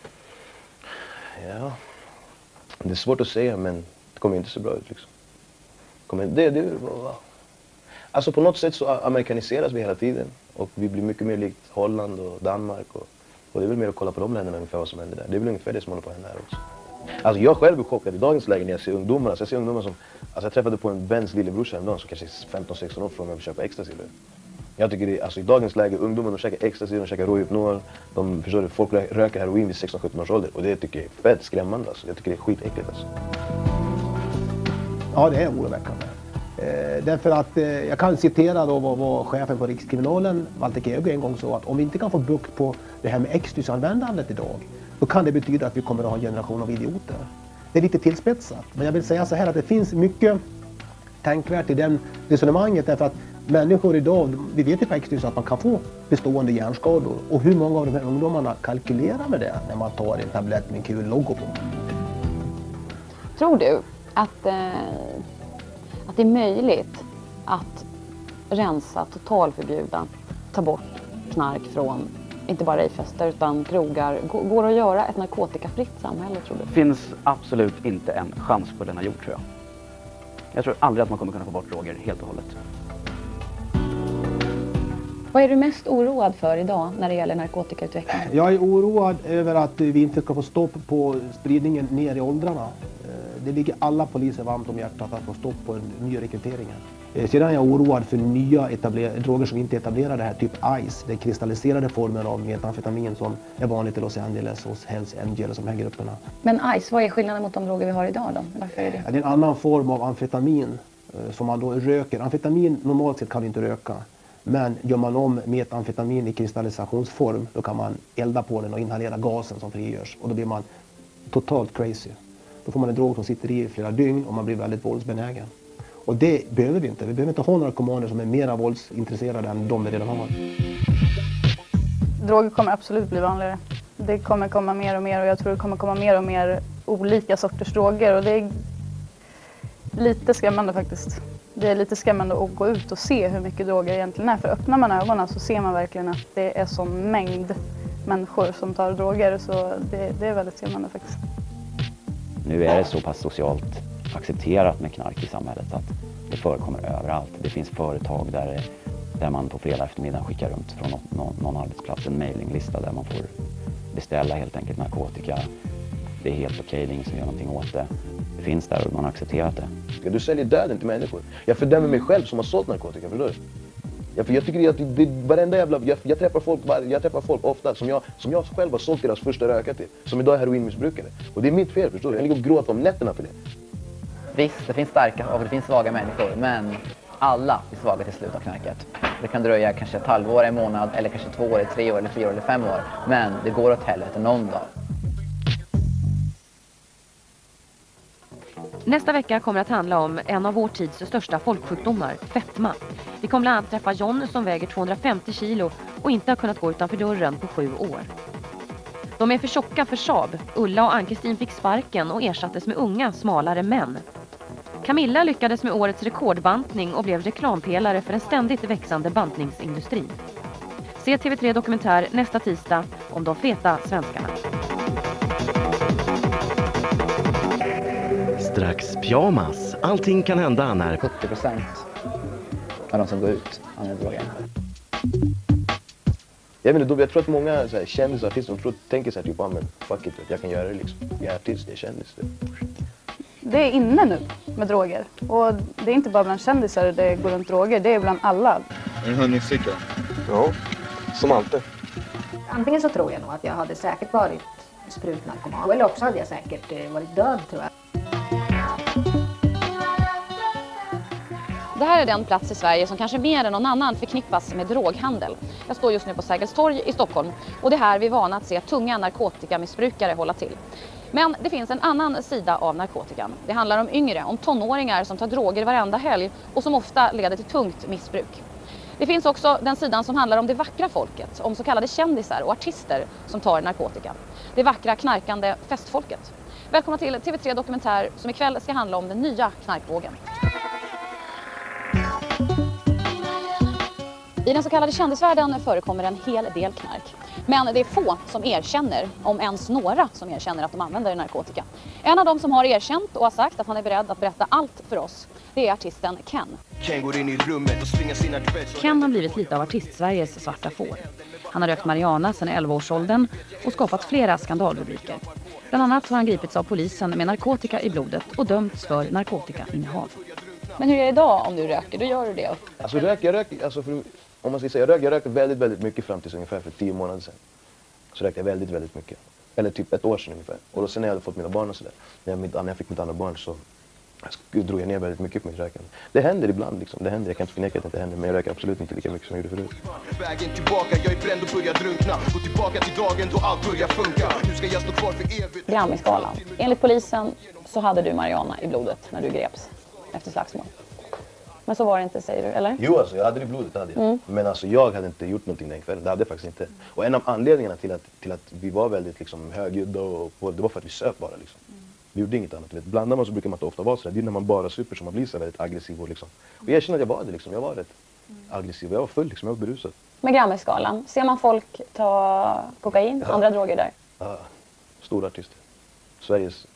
Ja, det är svårt att säga, men det kommer inte så bra ut liksom. Kommer, det, det, alltså på något sätt så amerikaniseras vi hela tiden och vi blir mycket mer likt Holland och Danmark och, och det är väl mer att kolla på de länderna ungefär vad som händer där. Det är väl ungefär det som håller på att hända här också. Alltså jag själv är chockad i dagens läge när jag ser ungdomar. Alltså jag ser ungdomar som, alltså jag träffade på en Bens lillebrorsa en dag som kanske är femton sexton år från mig och köpa ecstasy. Jag tycker det, alltså i dagens läge, ungdomar de käkar ecstasy, de käkar råhypnol, de förstår det, folk röker heroin vid sexton sjutton års ålder och det tycker jag är fett skrämmande alltså. Jag tycker det är skitäckligt alltså. Ja, det är oroväckande. Eh, därför att eh, jag kan citera då vad, vad chefen på Rikskriminalen, Walter Kego, en gång sa att om vi inte kan få bukt på det här med ecstasy-användandet idag, då kan det betyda att vi kommer att ha en generation av idioter. Det är lite tillspetsat, men jag vill säga så här att det finns mycket tänkvärt i den resonemanget därför att människor idag, vi vet ju faktiskt att man kan få bestående hjärnskador och hur många av de här ungdomarna kalkylerar med det när man tar en tablett med en kul logo på. Tror du att, eh, att det är möjligt att rensa, totalförbjuda, ta bort knark från inte bara rejfester utan krogar? Går det att göra ett narkotikafritt samhälle, tror du? Det finns absolut inte en chans på denna jord, tror jag. Jag tror aldrig att man kommer kunna få bort droger helt och hållet. Vad är du mest oroad för idag när det gäller narkotikautvecklingen? Jag är oroad över att vi inte ska få stopp på spridningen ner i åldrarna. Det ligger alla poliser varmt om hjärtat att få stopp på nyrekryteringen. Sedan är jag oroad för nya droger som inte är etablerade här, typ Ice, den kristalliserade formen av metamfetamin som är vanligt i Los Angeles hos Hells Angels och de här grupperna. Men Ice, vad är skillnaden mot de droger vi har idag då? Varför är det? Ja, det är en annan form av amfetamin som man då röker. Amfetamin normalt sett kan du inte röka. Men gör man om metamfetamin i kristallisationsform, då kan man elda på den och inhalera gasen som frigörs. Och då blir man totalt crazy. Då får man en drog som sitter i flera dygn och man blir väldigt våldsbenägen. Och det behöver vi inte. Vi behöver inte ha narkomaner som är mera våldsintresserade än de vi redan har. Droger kommer absolut bli vanligare. Det kommer komma mer och mer och jag tror det kommer komma mer och mer olika sorters droger. Och det är lite skrämmande faktiskt. Det är lite skrämmande att gå ut och se hur mycket droger egentligen är. För öppnar man ögonen så ser man verkligen att det är sån mängd människor som tar droger. Så det, det är väldigt skrämmande faktiskt. Nu är det så pass socialt accepterat med knark i samhället att det förekommer överallt. Det finns företag där, där man på fredag eftermiddag skickar runt från någon, någon arbetsplats en mailinglista där man får beställa helt enkelt narkotika. Det är helt okej, det är ingen som gör någonting åt det. Det finns där och man har accepterat det. Ja, du säljer döden till människor. Jag fördömer mig själv som har sålt narkotika, förstår du? Ja, för jag tycker att det, det, varenda jävla... Jag, jag, träffar folk, jag träffar folk ofta som jag, som jag själv har sålt deras första röka till. Som idag är heroinmissbrukare. Och det är mitt fel, förstår du? Jag ligger och gråter om nätterna för det. Visst, det finns starka och det finns svaga människor, men alla är svaga till slut av knarket. Det kan dröja kanske ett halvår, en månad, eller kanske två år, tre år, eller fyra år, eller fem år. Men det går åt helvete någon dag. Nästa vecka kommer att handla om en av vår tids största folksjukdomar, fetma. Vi kommer bland annat träffa John som väger tvåhundrafemtio kilo och inte har kunnat gå utanför dörren på sju år. De är för tjocka för Saab. Ulla och Ann-Kristin fick sparken och ersattes med unga, smalare män. Camilla lyckades med årets rekordbantning och blev reklampelare för en ständigt växande bantningsindustri. Se T V tre Dokumentär nästa tisdag om de feta svenskarna. Strax pyjamas. Allting kan hända när sjuttio procent av de som går ut använder droger. Jag, menar, jag tror att många så här, kändisar, artister, de tror, tänker så här typ, ah, men fuck it, jag kan göra det liksom. Jag är artist, jag är kändis. Det. det är inne nu med droger. Och det är inte bara bland kändisar det går runt droger, det är bland alla. Är det honungsticka? Ja, som alltid. Antingen så tror jag nog att jag hade säkert varit sprutnarkoman. Eller också hade jag säkert varit död, tror jag. Det här är den plats i Sverige som kanske mer än någon annan förknippas med droghandel. Jag står just nu på Sergels torg i Stockholm och det är här vi är vana att se tunga narkotikamissbrukare hålla till. Men det finns en annan sida av narkotikan. Det handlar om yngre, om tonåringar som tar droger varenda helg och som ofta leder till tungt missbruk. Det finns också den sidan som handlar om det vackra folket, om så kallade kändisar och artister som tar narkotika. Det vackra, knarkande festfolket. Välkomna till T V tre Dokumentär som ikväll ska handla om den nya knarkvågen. I den så kallade kändisvärlden förekommer en hel del knark. Men det är få som erkänner, om ens några som erkänner att de använder narkotika. En av dem som har erkänt och har sagt att han är beredd att berätta allt för oss, det är artisten Ken. Ken har blivit lite av artist-Sveriges svarta får. Han har rökt marijuana sedan elva-årsåldern och skapat flera skandalrubriker. Bland annat har han gripits av polisen med narkotika i blodet och dömts för narkotikainnehav. Men hur är det idag om du röker? Då gör du det? Alltså rök, jag rök, alltså för, om man ska säga, jag rök, jag rökte väldigt, väldigt mycket fram till ungefär för tio månader sedan. Så rökte jag väldigt, väldigt mycket. Eller typ ett år sedan ungefär. Och då sen när jag hade fått mina barn och sådär, när, när jag fick mitt andra barn så jag drog jag ner väldigt mycket på mitt rökande. Det händer ibland liksom, det händer, jag kan inte förneka att det inte händer, men jag röker absolut inte lika mycket som jag gjorde förut. Vägen tillbaka, jag är bränd och börjar drunkna. Gå tillbaka till dagen då allt börjar funka. Nu ska jag stå kvar för evigt. Grammisgalan. Enligt polisen så hade du marijuana i blodet när du greps efter slagsmål. Men så var det inte, säger du, eller? Jo, alltså jag hade det i blodet, hade jag. Mm. Men alltså jag hade inte gjort någonting den kvällen, det hade jag faktiskt inte. Och en av anledningarna till att, till att vi var väldigt liksom, högljudda och, och det var för att vi söp bara liksom. Mm. Vi gjorde inget annat. Vet. Blandar man så brukar man inte ofta vara så där. Det är när man bara super som man blir så väldigt aggressiv och liksom. Och jag känner att jag var det liksom, jag var rätt mm. aggressiv. Jag var full liksom, jag var berusad. Med Grammisgalan, ser man folk ta kokain, ja. andra droger där? Ja, stora artister. Sveriges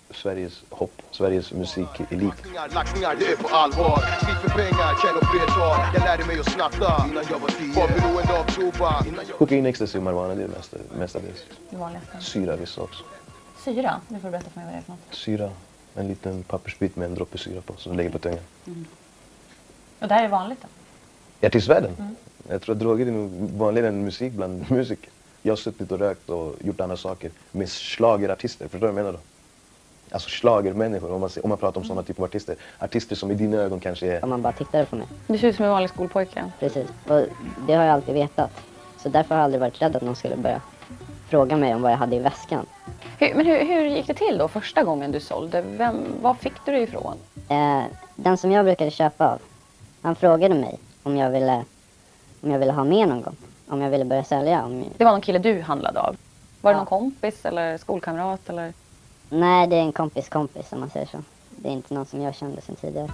Sveriges hopp, Sveriges musikelit. Laxningar, det är på allvar. Slit för pengar, känn och bretar. Jag lärde mig att snatta innan jag var tio. Var beroende av tobak. Kokain, ecstasy och marijuana, det är det mesta, mestadels. Det vanligaste. Syra vissa också. Syra? Nu får du berätta för mig vad det är för något. Syra, en liten pappersbit med en droppe syra på som lägger på tungan. Mm. Och det här är vanligt då? I artistvärlden? Mm. Jag tror att droger är nog vanligare än musik bland musiker. Jag har suttit och rökt och gjort andra saker med schlagerartister, förstår du vad jag menar då? Alltså schlagermänniskor, om man, om man pratar om sådana typer av artister. Artister som i dina ögon kanske är... Om man bara tittar på mig. Du ser ut som en vanlig skolpojke. Precis, och det har jag alltid vetat. Så därför har jag aldrig varit rädd att någon skulle börja fråga mig om vad jag hade i väskan. Hur, men hur, hur gick det till då första gången du sålde? Vem, var fick du det ifrån? Eh, den som jag brukade köpa av, han frågade mig om jag ville, om jag ville ha med någon gång. Om jag ville börja sälja. Om jag... Det var någon kille du handlade av? Var det Ja. någon kompis eller skolkamrat? Eller? Nej, det är en kompis kompis om man säger så. Det är inte någon som jag kände sedan tidigare.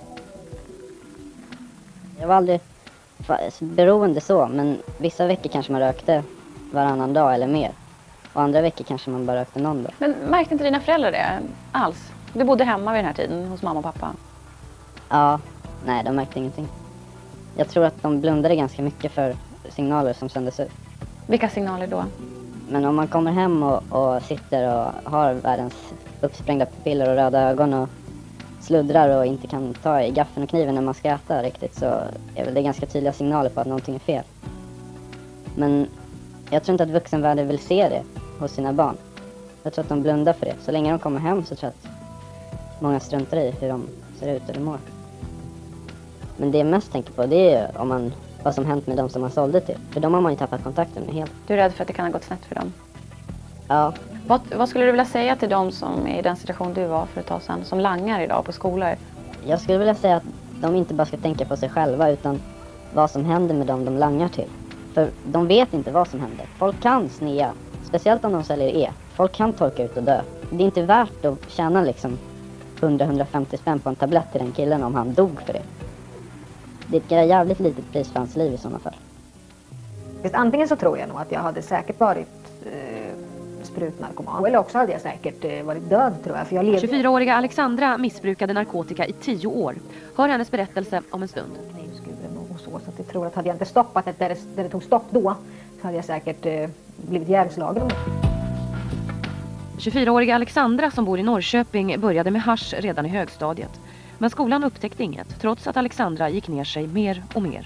Jag var aldrig beroende så, men vissa veckor kanske man rökte varannan dag eller mer. Och andra veckor kanske man bara rökte någon dag. Men märkte inte dina föräldrar det alls? Du bodde hemma vid den här tiden hos mamma och pappa? Ja, nej, de märkte ingenting. Jag tror att de blundade ganska mycket för signaler som sändes ut. Vilka signaler då? Men om man kommer hem och, och sitter och har världens uppsprängda pupiller och röda ögon och sluddrar och inte kan ta i gaffeln och kniven när man ska äta riktigt, så är väl det ganska tydliga signaler på att någonting är fel. Men jag tror inte att vuxenvärlden vill se det hos sina barn. Jag tror att de blundar för det. Så länge de kommer hem så tror jag att många struntar i hur de ser ut eller mår. Men det jag mest tänker på, det är om man, vad som hänt med de som man sålde till. För de har man ju tappat kontakten med helt. Du är rädd för att det kan ha gått snett för dem? Ja. Vad, vad skulle du vilja säga till dem som är i den situation du var för ett tag sedan, som langar idag på skolor? Jag skulle vilja säga att de inte bara ska tänka på sig själva utan vad som händer med dem de langar till. För de vet inte vad som händer. Folk kan snea, speciellt om de säljer E. Folk kan torka ut och dö. Det är inte värt att tjäna liksom hundra till hundrafemtio spänn på en tablett till den killen om han dog för det. Det är ett jävligt litet pris för hans liv i sådana fall. Antingen så tror jag nog att jag hade säkert varit eh, sprutnarkoman. Eller också hade jag säkert eh, varit död, tror jag. För jag levde... tjugofyraåriga Alexandra missbrukade narkotika i tio år. Hör hennes berättelse om en stund. Och så, så att jag tror att hade jag inte stoppat det där det, där det tog stopp då, så hade jag säkert eh, blivit järnslagen. tjugofyraåriga Alexandra som bor i Norrköping började med hasch redan i högstadiet. Men skolan upptäckte inget, trots att Alexandra gick ner sig mer och mer.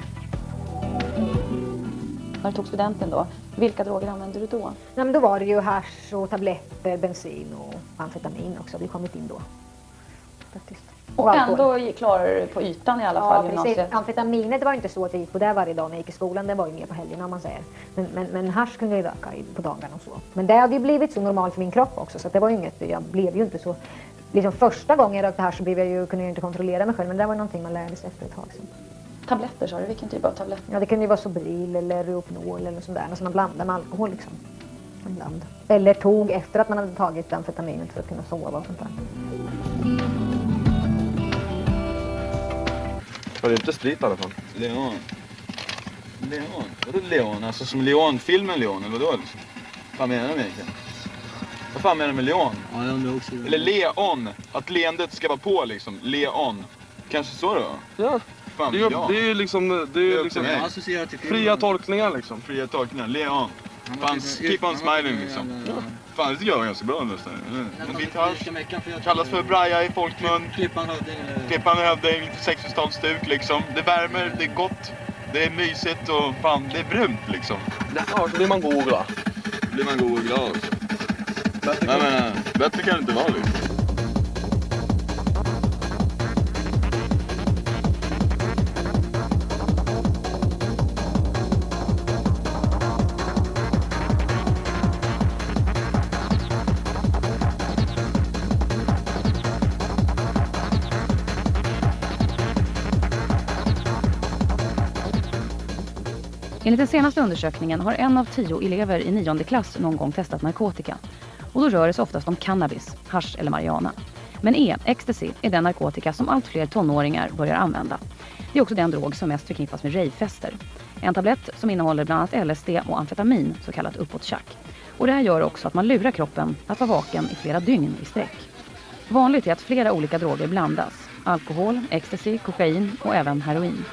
När du tog studenten då, vilka droger använde du då? Nej, men då var det ju hasch och tabletter, bensin och amfetamin också. Det kommit in då. Faktiskt. Och, och ändå klarar du på ytan i alla ja, fall gymnasiet? Amfetaminet var inte så att jag gick på det varje dag när jag gick i skolan. Det var ju mer på helgerna om man säger. Men, men, men hasch kunde jag röka på dagarna och så. Men det hade ju blivit så normalt för min kropp också. Så att det var ju inget, jag blev ju inte så... Liksom första gången jag rökte hasch så blev jag ju, kunde jag inte kontrollera mig själv. Men det var någonting man lärde sig efter ett tag sedan. Tabletter, sa du? Vilken typ av tabletter? Ja, det kunde ju vara Sobril eller Rohypnol eller sånt där. Som man blandar med alkohol liksom. Ibland. Eller tog efter att man hade tagit amfetaminet för att kunna sova och sånt där. Var det inte sprit i alla fall? Leon. Leon? Vadå Leon? Alltså som Leon-filmen Leon, eller vadå? Vad menar du egentligen? Vad fan menar du med Leon? Ja, jag undrar också. Eller Leon. Att leendet ska vara på liksom. Leon. Kanske så då? Ja. Fan, det, är, ja. det är ju liksom, det är ju liksom fria tolkningar liksom. Fria tolkningar. Leon. Fan, keep on smiling liksom. Ja. Fan, det gör jag ganska bra nästan. En bit hasch. Kallas för braja i folkmun. Klippan hövding, sextiotalsstuk liksom. Det värmer, det är gott. Det är mysigt och fan, det är brunt liksom. Ja, så blir man god och glad. Blir man god och glad också. Bättre kan, Nej, men, bättre kan det inte vara liksom. Enligt den senaste undersökningen har en av tio elever i nionde klass någon gång testat narkotika. Och då rör det sig oftast om cannabis, hasch eller marijuana. Men E, ecstasy, är den narkotika som allt fler tonåringar börjar använda. Det är också den drog som mest förknippas med ravefester. En tablett som innehåller bland annat L S D och amfetamin, så kallat uppåttjack. Och det här gör också att man lurar kroppen att vara vaken i flera dygn i sträck. Vanligt är att flera olika droger blandas. Alkohol, ecstasy, kokain och även heroin.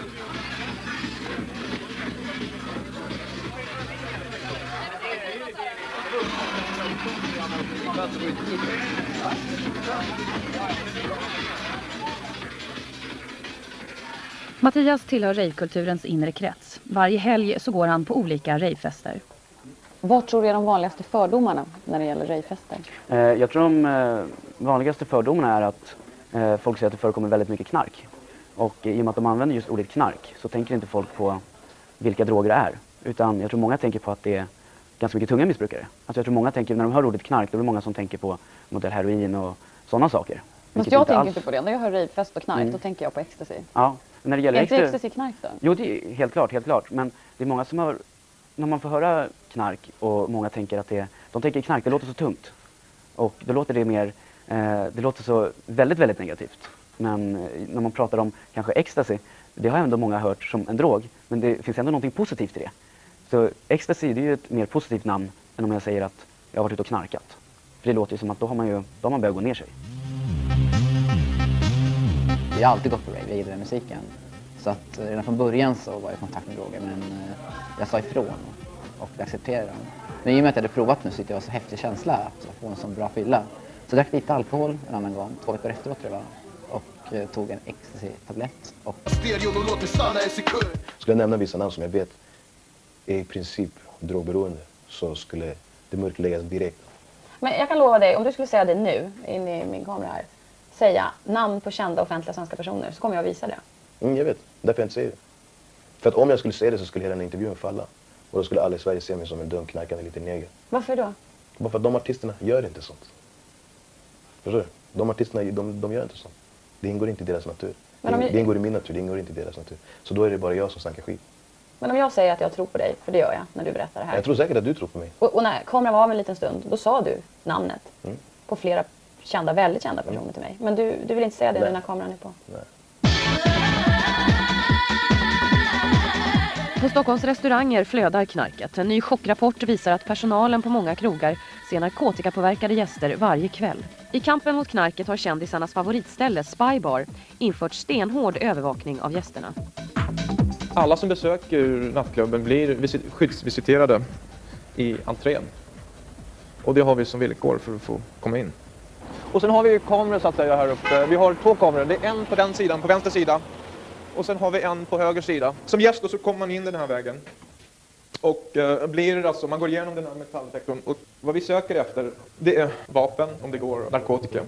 Mattias tillhör ravekulturens inre krets. Varje helg så går han på olika ravefester. Vad tror du är de vanligaste fördomarna när det gäller ravefester? Eh, jag tror de eh, vanligaste fördomarna är att eh, folk säger att det förekommer väldigt mycket knark. Och eh, i och med att de använder just ordet knark så tänker inte folk på vilka droger det är. Utan jag tror många tänker på att det är ganska mycket tunga missbrukare. Alltså jag tror många tänker, när de hör ordet knark, då är det många som tänker på modell heroin och sådana saker. Men jag tänker alls... inte på det. När jag hör ravefest och knark, mm. då tänker jag på ecstasy. Ja, när det gäller är inte ecstasy, ecstasy knark då? Jo, det är helt klart, helt klart. Men det är många som har, när man får höra knark och många tänker att det, de tänker knark, det låter så tungt. Och då låter det mer, eh, det låter så väldigt, väldigt negativt. Men eh, när man pratar om kanske ecstasy, det har ändå många hört som en drog. Men det finns ändå någonting positivt i det. Så ecstasy, det är ju ett mer positivt namn än om jag säger att jag har varit ute och knarkat. För det låter ju som att då har man ju, då har man börjat gå ner sig. Jag har alltid gått på rave, jag gillade musiken. Så att redan från början så var jag i kontakt med droger, men jag sa ifrån och, och accepterade dem. Men i och med att jag hade provat nu så det var så häftig känsla att få en sån bra fylla. Så jag drack lite alkohol en annan gång, två veckor efteråt tror jag var. Och eh, tog en ecstasy-tablett. Och... Skulle jag nämna vissa namn som jag vet är i princip drogberoende så skulle det mörkläggas direkt. Men jag kan lova dig, om du skulle säga det nu, in i min kamera här, säga namn på kända offentliga svenska personer så kommer jag visa det. Mm, jag vet, därför jag inte säger det. För att om jag skulle säga det så skulle hela den intervjun falla. Och då skulle alla i Sverige se mig som en dum knarkande liten neger. Varför då? Bara för att de artisterna gör inte sånt. Förstår du? De artisterna, de, de gör inte sånt. Det ingår inte i deras natur. Det, jag... det ingår i min natur, det ingår inte i deras natur. Så då är det bara jag som snackar skit. Men om jag säger att jag tror på dig, för det gör jag när du berättar det här. Jag tror säkert att du tror på mig. Och, och när kameran var av en liten stund, då sa du namnet mm. på flera kända, väldigt kända personer mm. till mig. Men du, du vill inte säga det Nej. när kameran är på? Nej. På Stockholms restauranger flödar knarket. En ny chockrapport visar att personalen på många krogar ser narkotikapåverkade gäster varje kväll. I kampen mot knarket har kändisarnas favoritställe Spybar infört stenhård övervakning av gästerna. Alla som besöker nattklubben blir skyddsvisiterade i entrén. Och det har vi som villkor för att få komma in. Och sen har vi kameror så att säga här uppe. Vi har två kameror. Det är en på den sidan, på vänster sida. Och sen har vi en på höger sida. Som gäst då så kommer man in den här vägen. Och eh, blir alltså, man går igenom den här metalldetektorn. Och vad vi söker efter, det är vapen, om det går, narkotika.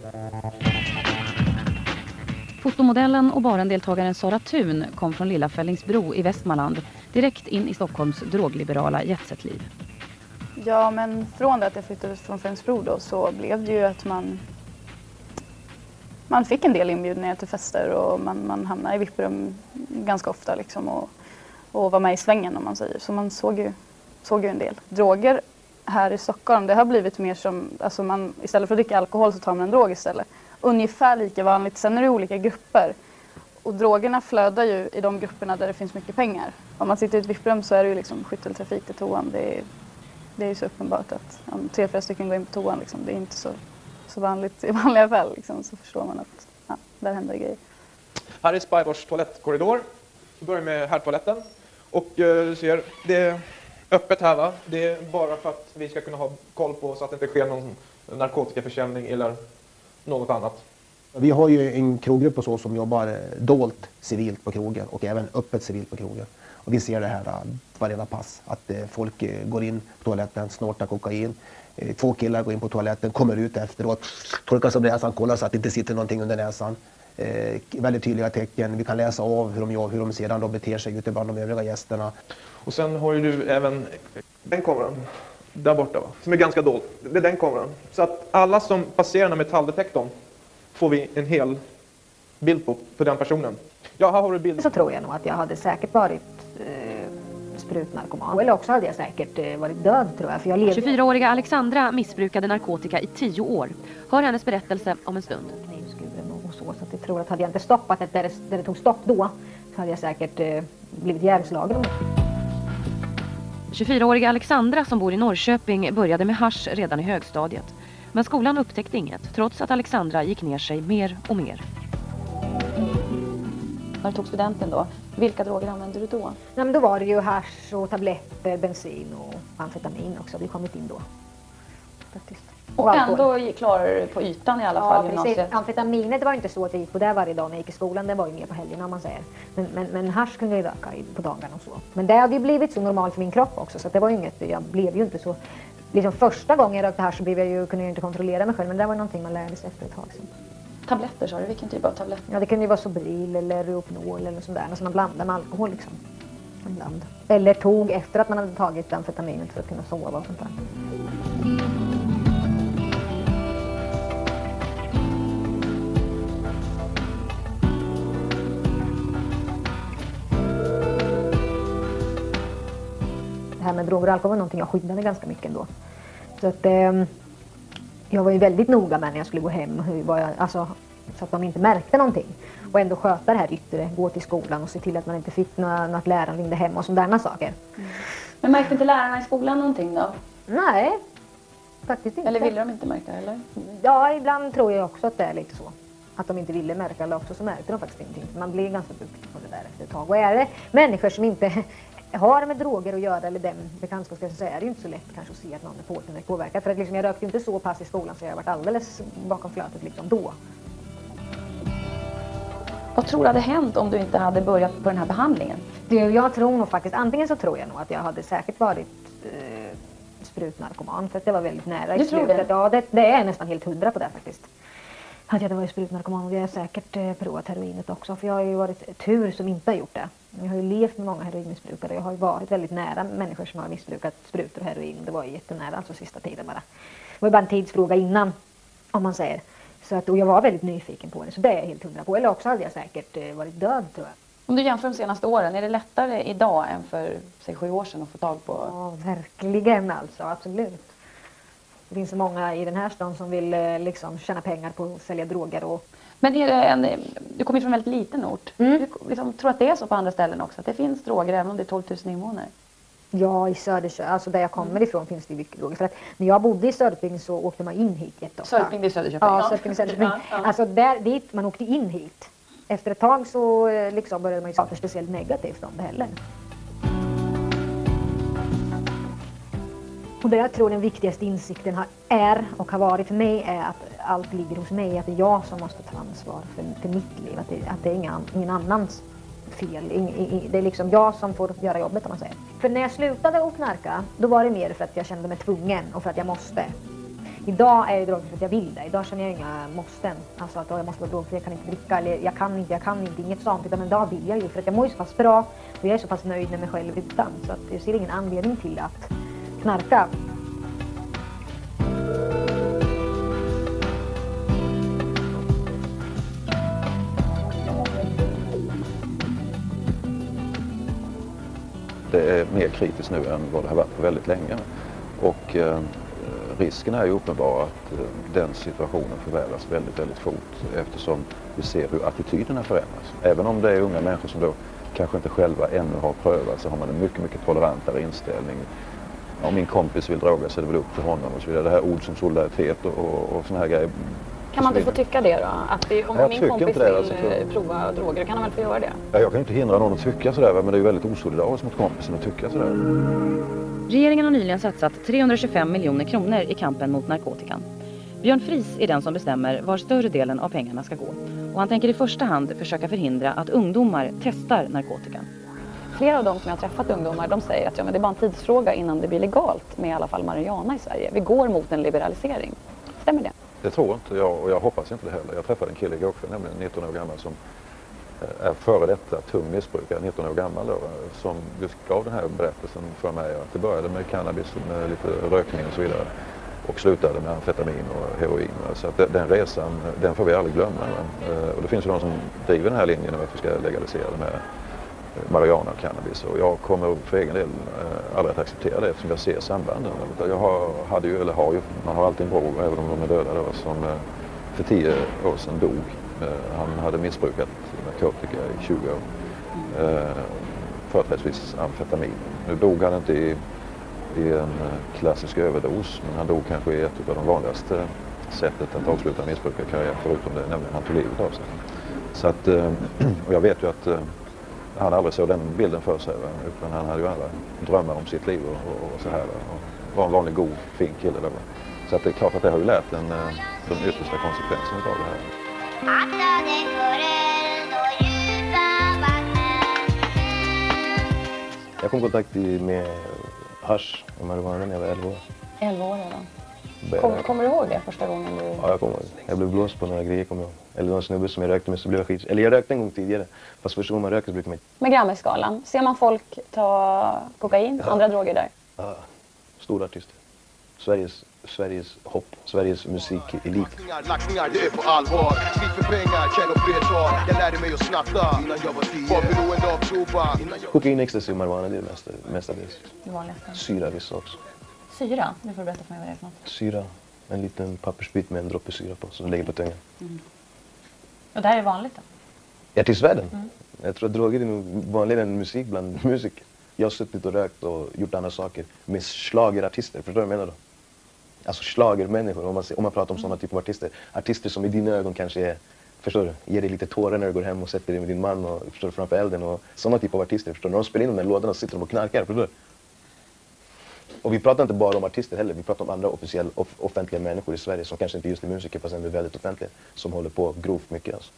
Fotomodellen och barendeltagaren Sara Thun kom från Lilla Fällingsbro i Västmanland direkt in i Stockholms drogliberala jetsetliv. Ja, men från det att jag flyttade från Fällingsbro då så blev det ju att man man fick en del inbjudningar till fester och man, man hamnade i V I P-rum ganska ofta liksom och, och var med i svängen om man säger. Så man såg ju, såg ju en del. Droger här i Stockholm, det har blivit mer som, alltså man, istället för att dricka alkohol så tar man en drog istället. Ungefär lika vanligt, sen är det olika grupper. Och drogerna flödar ju i de grupperna där det finns mycket pengar. Om man sitter i ett V I P-rum så är det ju liksom skytteltrafik till toan. Det är, det är ju så uppenbart att om tre, fyra stycken går in på toan liksom, det är inte så, så vanligt i vanliga fall. Liksom, så förstår man att ja, där händer grejer. Här är Spybars toalettkorridor. Vi börjar med herrtoaletten. Och eh, du ser, det är öppet här va? Det är bara för att vi ska kunna ha koll på så att det inte sker någon narkotikaförsäljning eller något annat. Vi har ju en kroggrupp och så som jobbar dolt civilt på krogen och även öppet civilt på krogen. Och vi ser det här varenda pass, att folk går in på toaletten, snortar kokain. Två killar går in på toaletten, kommer ut efteråt, torkar sig om näsan, kollar så att det inte sitter någonting under näsan. Eh, väldigt tydliga tecken, vi kan läsa av hur de gör, hur de sedan de beter sig ute bland de övriga gästerna. Och sen har ju du även den kameran, där borta va, som är ganska dold. Det är den kameran. Så att alla som passerar den metalldetektorn får vi en hel bild på, på den personen. Ja, här har du bilden. Så tror jag nog att jag hade säkert varit eh, sprutnarkoman. Eller också hade jag säkert eh, varit död tror jag. För jag levde... tjugofyraåriga Alexandra missbrukade narkotika i tio år. Hör hennes berättelse om en stund. Och så, så att jag tror att hade jag inte stoppat det där det, där det tog stopp då så hade jag säkert eh, blivit järnslagen. tjugofyraåriga Alexandra som bor i Norrköping började med hasch redan i högstadiet. Men skolan upptäckte inget, trots att Alexandra gick ner sig mer och mer. När du tog studenten då, vilka droger använde du då? Nej, men då var det ju hasch och tabletter, bensin och amfetamin också. Det kommit in då. Faktiskt. Och, och ändå klarar du på ytan i alla ja, fall gymnasiet? Precis. Amfetaminet var inte så att jag gick på det varje dag när jag gick i skolan. Det var ju mer på helgerna om man säger. Men, men, men hasch kunde jag röka på dagarna och så. Men det hade ju blivit så normalt för min kropp också. Så att det var ju inget, jag blev ju inte så... Liksom första gången jag rökte hasch så blev jag ju, kunde jag inte kontrollera mig själv. Men det var någonting man lärde sig efter ett tag sedan. Tabletter sa du? Vilken typ av tabletter? Ja, det kunde ju vara Sobril eller Rohypnol eller sånt där. Något som man blandar med alkohol liksom. Ibland. Eller tog efter att man hade tagit amfetaminet för att kunna sova och sånt där. Det här med droger och alkohol var någonting jag skyddade ganska mycket ändå. Så att eh, jag var ju väldigt noga med när jag skulle gå hem. Hur var jag, alltså, så att de inte märkte någonting. Och ändå sköta det här yttre, gå till skolan och se till att man inte fick några, något läraren ringde hem och sådana saker. Mm. Men märkte inte lärarna i skolan någonting då? Nej, faktiskt inte. Eller ville de inte märka eller? Ja, ibland tror jag också att det är lite så. Att de inte ville märka, eller också så märkte de faktiskt ingenting. Man blir ganska duktig på det där efter ett tag. Och är det människor som inte har med droger att göra eller den bekantskap så är det ju inte så lätt kanske att se att någon är påtagligt påverkad. För att liksom, jag rökte inte så pass i skolan så jag har varit alldeles bakom flötet liksom då. Vad tror du hade hänt om du inte hade börjat på den här behandlingen? Det, jag tror nog faktiskt, antingen så tror jag nog att jag hade säkert varit eh, sprutnarkoman för att det var väldigt nära i slutet. Ja, det, det är nästan helt hundra på det faktiskt. Att jag hade varit sprutnarkoman och jag har säkert eh, provat heroinet också för jag har ju varit tur som inte har gjort det. Jag har ju levt med många heroinmissbrukare. Jag har ju varit väldigt nära människor som har missbrukat sprutor och heroin. Det var ju jättenära alltså sista tiden bara. Det var ju bara en tidsfråga innan om man säger. Så att, och jag var väldigt nyfiken på det så det är jag helt hundra på. Eller också hade jag säkert eh, varit död tror jag. Om du jämför de senaste åren, är det lättare idag än för säg sju år sedan att få tag på? Ja, verkligen alltså, absolut. Det finns så många i den här stan som vill eh, liksom tjäna pengar på att sälja droger och... Men är det en, du kommer ju från en väldigt liten ort. Mm. Du liksom, tror att det är så på andra ställen också? Att det finns droger även om det är tolv tusen invånare? Ja, i Söderköping, alltså där jag kommer ifrån finns det mycket droger. För att när jag bodde i Söderköping så åkte man in hit jätteofta. Söderköping, det är Söderköping? Ja, Söderköping, Söderköping. Ja, ja. Alltså där, dit, man åkte in hit. Efter ett tag så liksom började man ju prata speciellt negativt om det heller. Och det jag tror den viktigaste insikten har, är och har varit för mig är att allt ligger hos mig. Att det är jag som måste ta ansvar för, för mitt liv. Att det, att det är ingen, ingen annans fel. Det är liksom jag som får göra jobbet om man säger. För när jag slutade att knarka, då var det mer för att jag kände mig tvungen och för att jag måste. Idag är det droger för att jag vill det. Idag känner jag inga måsten. Alltså att jag måste vara drogfri, jag kan inte dricka eller jag kan inte, jag kan inte, inget sånt. Utan idag vill jag ju för att jag mår ju så pass bra och jag är så pass nöjd med mig själv utan. Så att jag ser ingen anledning till att knarka. Det är mer kritiskt nu än vad det har varit på väldigt länge. Och eh, risken är ju uppenbar att eh, den situationen förvärras väldigt, väldigt fort eftersom vi ser hur attityderna förändras. Även om det är unga människor som då kanske inte själva ännu har prövat så har man en mycket, mycket tolerantare inställning. Om min kompis vill droga så är det väl upp till honom och så vidare. Det här ord som solidaritet och, och, och såna här grejer. Kan man inte få tycka det då? Att det, om jag min kompis det, vill alltså, för... prova droger, kan han väl få göra det? Ja, jag kan inte hindra någon att tycka sådär, men det är ju väldigt osolidariskt mot kompisen att tycka sådär. Regeringen har nyligen satsat trehundratjugofem miljoner kronor i kampen mot narkotikan. Björn Fries är den som bestämmer var större delen av pengarna ska gå. Och han tänker i första hand försöka förhindra att ungdomar testar narkotikan. Flera av dem som jag har träffat ungdomar, de säger att ja, men det är bara en tidsfråga innan det blir legalt med i alla fall marijuana i Sverige. Vi går mot en liberalisering. Stämmer det? Det tror inte jag och jag hoppas inte det heller. Jag träffade en kille igår kväll, nämligen nitton år gammal som är före detta tung missbrukare, nitton år gammal då, som just gav den här berättelsen för mig att det började med cannabis, med lite rökning och så vidare och slutade med amfetamin och heroin. Så att den resan, den får vi aldrig glömma. Och det finns ju de som driver den här linjen att vi ska legalisera det med marijuana och cannabis och jag kommer för egen del eh, aldrig att acceptera det eftersom jag ser sambanden. Jag har, hade ju, eller har ju, man har alltid en bror, även om de är döda då, som eh, för tio år sedan dog. Eh, han hade missbrukat narkotika i tjugo år. Eh, företrädesvis amfetamin. Nu dog han inte i i en klassisk överdos, men han dog kanske i ett av de vanligaste sättet att avsluta en missbrukarkarriär, förutom det, nämligen han tog livet av sig. Så att, och jag vet ju att han aldrig såg den bilden för sig, utan han hade ju alla drömmar om sitt liv och, och, och så här. Och var en vanlig god, fin kille då. Så att det är klart att det har ju lärt en de yttersta konsekvenserna av det här. Jag kom i kontakt med hasch och marijuana när jag var elva år. elva år redan. Kom, kommer du ihåg det första gången du... Ja, jag kommer ihåg. Jag blev blåst på några grejer, kommer jag ihåg. Eller någon snubbe som jag rökte med, så blev jag skit. Eller jag rökte en gång tidigare. Fast första gången man röker så brukar man inte... Med Grammy-skalan, ser man folk ta kokain, ja. andra droger där? Ja, stora artister. Sveriges, Sveriges hopp, Sveriges musikelit. Laxningar, det är på allvar. Slit för pengar, känn och flertal. Jag lärde mig att snatta innan jag var tio. Var beroende av tobak. Kokain, ecstasy och marijuana, det är det mesta, mestadels. Det vanligaste. Syra vissa också. Syra? Nu får du berätta för mig vad det är för något. Syra, en liten pappersbit med en droppe syra på som lägger på tungan. Mm. Och det här är vanligt då? I artistvärlden? Mm. Jag tror att droger är nog vanligare än musik bland musiker. Jag har suttit och rökt och gjort andra saker med schlagerartister, förstår du vad jag menar då? Alltså schlagermänniskor, om man, om man pratar om sådana typer av artister. Artister som i dina ögon kanske är, förstår du, ger dig lite tårar när du går hem och sätter dig med din man och förstår du, framför elden och sådana typer av artister, förstår du? När de spelar in de där lådorna så sitter de och knarkar, förstår du? Och vi pratar inte bara om artister heller, vi pratar om andra officiella, off offentliga människor i Sverige som kanske inte just är musiker fast ändå är väldigt offentliga, som håller på grovt mycket alltså.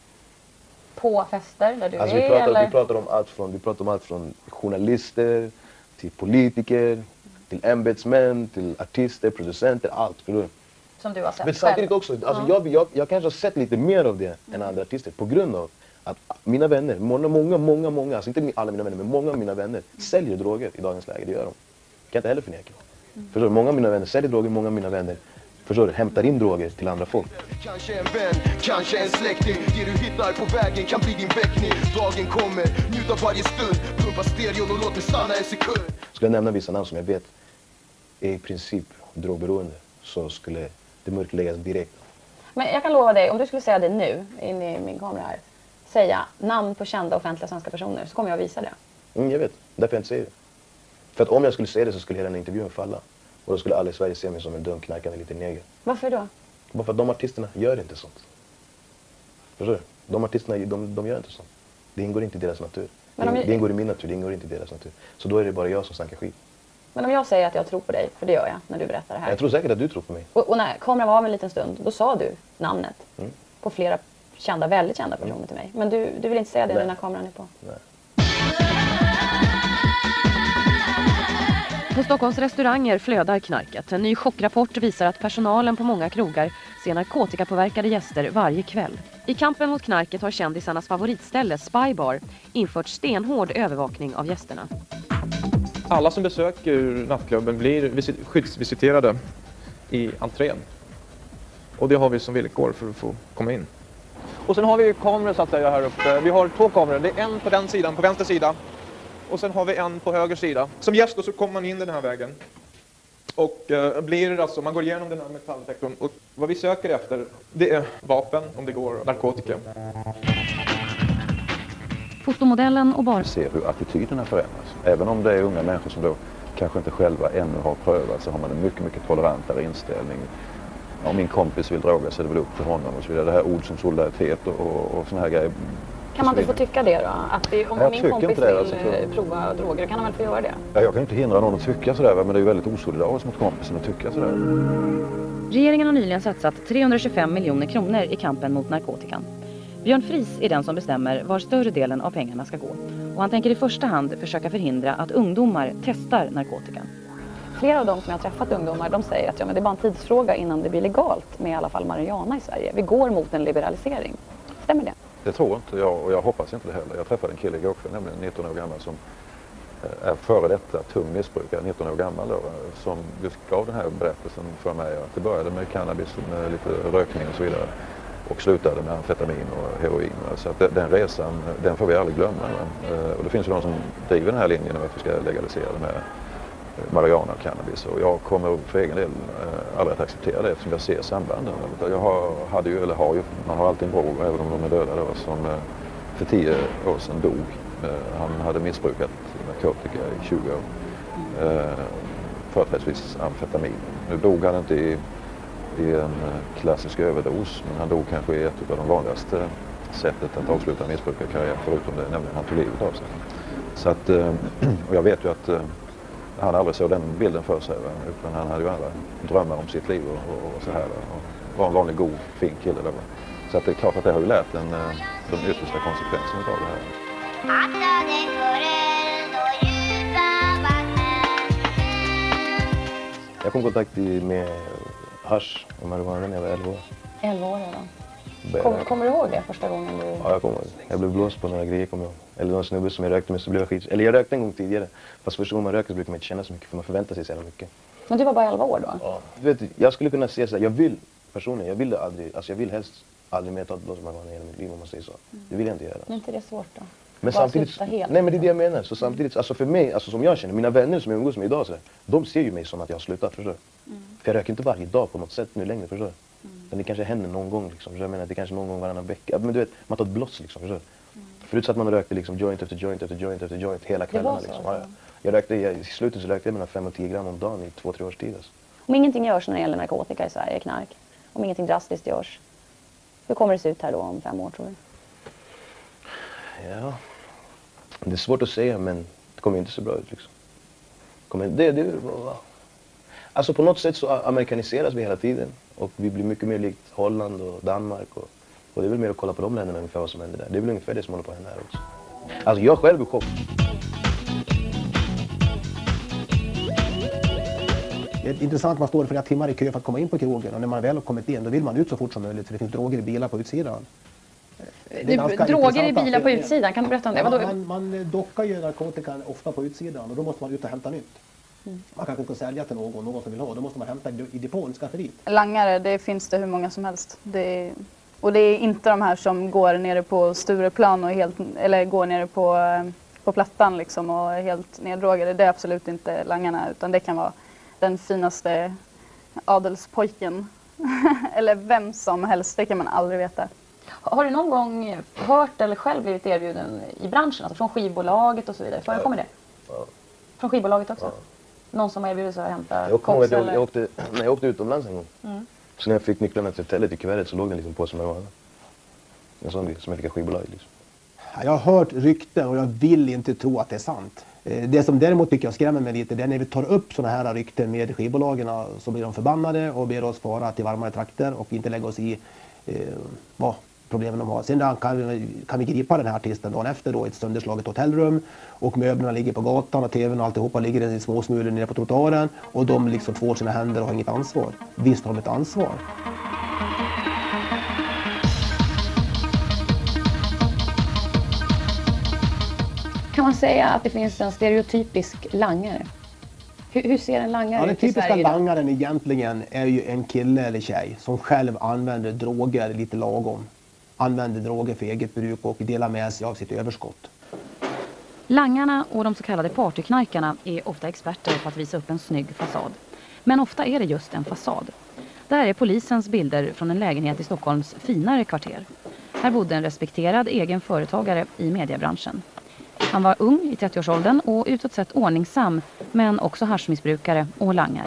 På fester där du alltså, är vi pratar, eller? Vi pratar om allt från, vi pratar om allt från journalister till politiker, till ämbetsmän, till artister, producenter, allt. För som du har sett men samtidigt själv. också, alltså ja. jag, jag, jag kanske har sett lite mer av det mm. än andra artister på grund av att mina vänner, många, många, många, många, alltså inte alla mina vänner, men många av mina vänner mm. säljer droger i dagens läge, det gör de. Kan inte heller förneka. Mm. Förstår du? Många av mina vänner säljer droger, många av mina vänner förstår du, hämtar in droger till andra folk. Kanske en vän, kanske en släkting. Det du hittar på vägen kan bli din väckning. Dagen kommer, njut av varje stund. Pumpa stereon och låt mig stanna en sekund. Skulle jag nämna vissa namn som jag vet är i princip drogberoende, så skulle det mörkläggas direkt. Men jag kan lova dig, om du skulle säga det nu, in i min kamera här, säga namn på kända offentliga svenska personer, så kommer jag visa det. Mm, jag vet, därför jag inte säger det. För att om jag skulle säga det så skulle hela den intervjun falla. Och då skulle alla i Sverige se mig som en dum knarkande liten neger. Varför då? Bara för att de artisterna gör inte sånt. Förstår du? De artisterna, de, de gör inte sånt. Det ingår inte i deras natur. Det, jag... det ingår i min natur, det ingår inte i deras natur. Så då är det bara jag som snackar skit. Men om jag säger att jag tror på dig, för det gör jag när du berättar det här. Jag tror säkert att du tror på mig. Och, och när kameran var av en liten stund, då sa du namnet mm. på flera kända, väldigt kända personer mm. till mig. Men du, du vill inte säga det Nej. när kameran är på? Nej. På Stockholms restauranger flödar knarket. En ny chockrapport visar att personalen på många krogar ser narkotikapåverkade gäster varje kväll. I kampen mot knarket har kändisarnas favoritställe Spybar infört stenhård övervakning av gästerna. Alla som besöker nattklubben blir visit- skyddsvisiterade i entrén. Och det har vi som villkor för att få komma in. Och sen har vi kameror så att säga här uppe. Vi har två kameror. Det är en på den sidan, på vänster sida. Och sen har vi en på höger sida. Som gäst då så kommer man in den här vägen. Och eh, blir alltså, man går igenom den här metalldetektorn. Och vad vi söker efter, det är vapen, om det går, narkotika. Fotomodellen och bara... Se hur attityderna förändras. Även om det är unga människor som då kanske inte själva ännu har prövat, så har man en mycket, mycket tolerantare inställning. Om min kompis vill droga så är det väl upp till honom och så vidare. Det här ord som solidaritet och, och, och såna här grejer. Kan man inte få tycka det då? Att det, om jag min kompis det, vill alltså, för... prova droger, kan han väl få göra det? Ja, jag kan inte hindra någon att tycka sådär, men det är ju väldigt osolidariskt mot kompisen att tycka sådär. Regeringen har nyligen satsat trehundratjugofem miljoner kronor i kampen mot narkotikan. Björn Fries är den som bestämmer var större delen av pengarna ska gå. Och han tänker i första hand försöka förhindra att ungdomar testar narkotikan. Flera av dem som jag har träffat ungdomar, de säger att ja, men det är bara en tidsfråga innan det blir legalt med i alla fall marijuana i Sverige. Vi går mot en liberalisering. Stämmer det? Det tror inte jag, och jag hoppas inte det heller. Jag träffade en kille igår kväll, nämligen nitton år gammal, som är före detta tung missbrukare, nitton år gammal då, som just gav den här berättelsen för mig. Att det började med cannabis, med lite rökning och så vidare, och slutade med amfetamin och heroin. Så att den resan, den får vi aldrig glömma. Och det finns ju de som driver den här linjen att vi ska legalisera det med marijuana och cannabis, och jag kommer för egen del eh, aldrig att acceptera det eftersom jag ser sambanden. Jag har, hade ju, eller har ju, man har alltid en bror, även om de är döda då, som eh, för tio år sedan dog. Eh, han hade missbrukat narkotika i tjugo år. Eh, företrädesvis amfetamin. Nu dog han inte i, i en klassisk överdos, men han dog kanske i ett av de vanligaste sättet att avsluta missbrukarkarriär, förutom det, nämligen han tog livet av sig. Så att, och jag vet ju att han aldrig såg den bilden för sig, utan han hade ju andra drömmar om sitt liv och, och, och så här. Och var en vanlig god, fin kille. Då. Så att det är klart att det har ju lärt en de yttersta konsekvenserna av det här. Jag kom i kontakt med hasch och marijuana när jag var elva år. elva år redan. Kom, kommer du ihåg det första gången du... Ja, jag kommer ihåg. Jag blev blåst på några grejer, kommer jag ihåg. Eller någon snubbe som jag rökte med, så blev jag skit. Eller jag rökte en gång tidigare. Fast första gången man röker så brukar man inte känna så mycket, för man förväntar sig så jävla mycket. Men du var bara elva år då? Ja. Du vet, jag skulle kunna säga så här, jag vill personligen, jag vill aldrig, alltså jag vill helst aldrig mer ta ett blås med marijuana i hela mitt liv, om man säger så. Mm. Det vill jag inte göra. Men inte det svårt då? Men bara samtidigt, nej men det är det jag menar. Så samtidigt, alltså för mig, alltså som jag känner, mina vänner som jag umgås med idag, så här, de ser ju mig som att jag har slutat, förstår du? Mm. För jag röker inte varje dag på något sätt nu längre, förstår du? Mm. Men det kanske händer någon gång, liksom. Jag menar, det kanske någon gång varannan vecka. Men du vet, man tar ett bloss, liksom, förstår du? Mm. Förut så att man rökte liksom joint efter joint efter joint efter joint hela kvällarna, liksom. Ja, jag rökte, jag, i slutet så rökte jag mellan fem och tio gram om dagen i två, tre års tid, alltså. Om ingenting görs när det gäller narkotika i Sverige, knark, om ingenting drastiskt görs, hur kommer det se ut här då om fem år, tror du? Ja, det är svårt att säga, men det kommer inte så bra ut, liksom. Kommer, det, det, alltså på något sätt så amerikaniseras vi hela tiden och vi blir mycket mer likt Holland och Danmark och, och det är väl mer att kolla på de länderna ungefär vad som händer där. Det är väl ungefär det som håller på att hända här också. Alltså jag själv är chock. Det är intressant, man står flera timmar i kö för att komma in på krogen och när man väl har kommit in då vill man ut så fort som möjligt för det finns droger i bilar på utsidan. Du, droger i bilar på utsidan, kan du berätta om det? Ja, Vadå? man, man dockar ju narkotikan ofta på utsidan och då måste man ut och hämta nytt. Mm. Man kanske inte sälja till någon, någon som vill ha, då måste man hämta i depån, skaffa dit. Langare, det finns det hur många som helst. Det är, och det är inte de här som går nere på Stureplan och helt, eller går nere på, på Plattan liksom och är helt neddrogade. Det är absolut inte langarna, utan det kan vara den finaste adelspojken. Eller vem som helst, det kan man aldrig veta. Har du någon gång hört eller själv blivit erbjuden i branschen, alltså från skivbolaget och så vidare? Förekommer det? Ja. Från skivbolaget också? Ja. Någon som har erbjudit sig att hämta jag koks jag, eller? jag åkte, när jag åkte utomlands en gång, Mm. så när jag fick nycklarna till hotellet i kuvertet så låg den liksom på som marijuana. En sån grej som jag fick av skivbolaget liksom. Jag har hört rykten och jag vill inte tro att det är sant. Det som däremot tycker jag skrämmer mig lite, det är när vi tar upp sådana här rykten med skivbolagen så blir de förbannade och ber oss fara till varmare trakter och inte lägga oss i eh, vad problemen de har. Sen kan vi, kan vi gripa den här artisten dagen efter då i ett sönderslaget hotellrum och möblerna ligger på gatan och tvn och alltihopa ligger i småsmulor nere på trottoaren och de liksom tvår sina händer och har inget ansvar. Visst har de ett ansvar. Kan man säga att det finns en stereotypisk langare? Hur, hur ser en langare ja, ut i Sverige? Den typiska idag? langaren egentligen är ju en kille eller tjej som själv använder droger lite lagom. Använder droger för eget bruk och delar med sig av sitt överskott. Langarna och de så kallade partyknarkarna är ofta experter på att visa upp en snygg fasad. Men ofta är det just en fasad. Där är polisens bilder från en lägenhet i Stockholms finare kvarter. Här bodde en respekterad egen företagare i mediebranschen. Han var ung i trettioårsåldern och utåt sett ordningsam, men också haschmissbrukare och langare.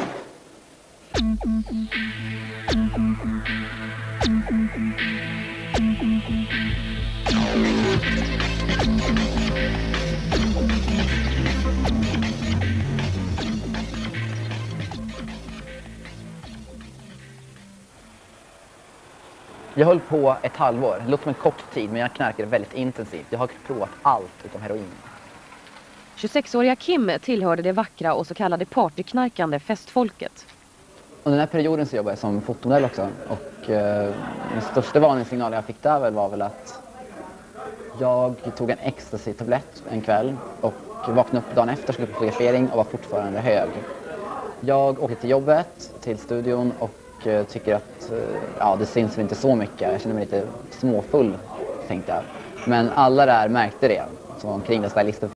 Jag höll på ett halvår. Det låter som en kort tid, men jag knarkade väldigt intensivt. Jag har provat allt utom heroin. tjugosexåriga Kim tillhörde det vackra och så kallade partyknarkande festfolket. Under den här perioden så jobbade jag som fotomodell också. Och eh, den största varningssignalen jag fick där väl var väl att jag tog en ecstasy-tablett en kväll och vaknade upp dagen efter, skulle på fotografering och var fortfarande hög. Jag åkte till jobbet, till studion och tycker att ja, det syns väl inte så mycket. Jag känner mig lite småfull, tänkte jag. Men alla där märkte det. Så omkring det stylister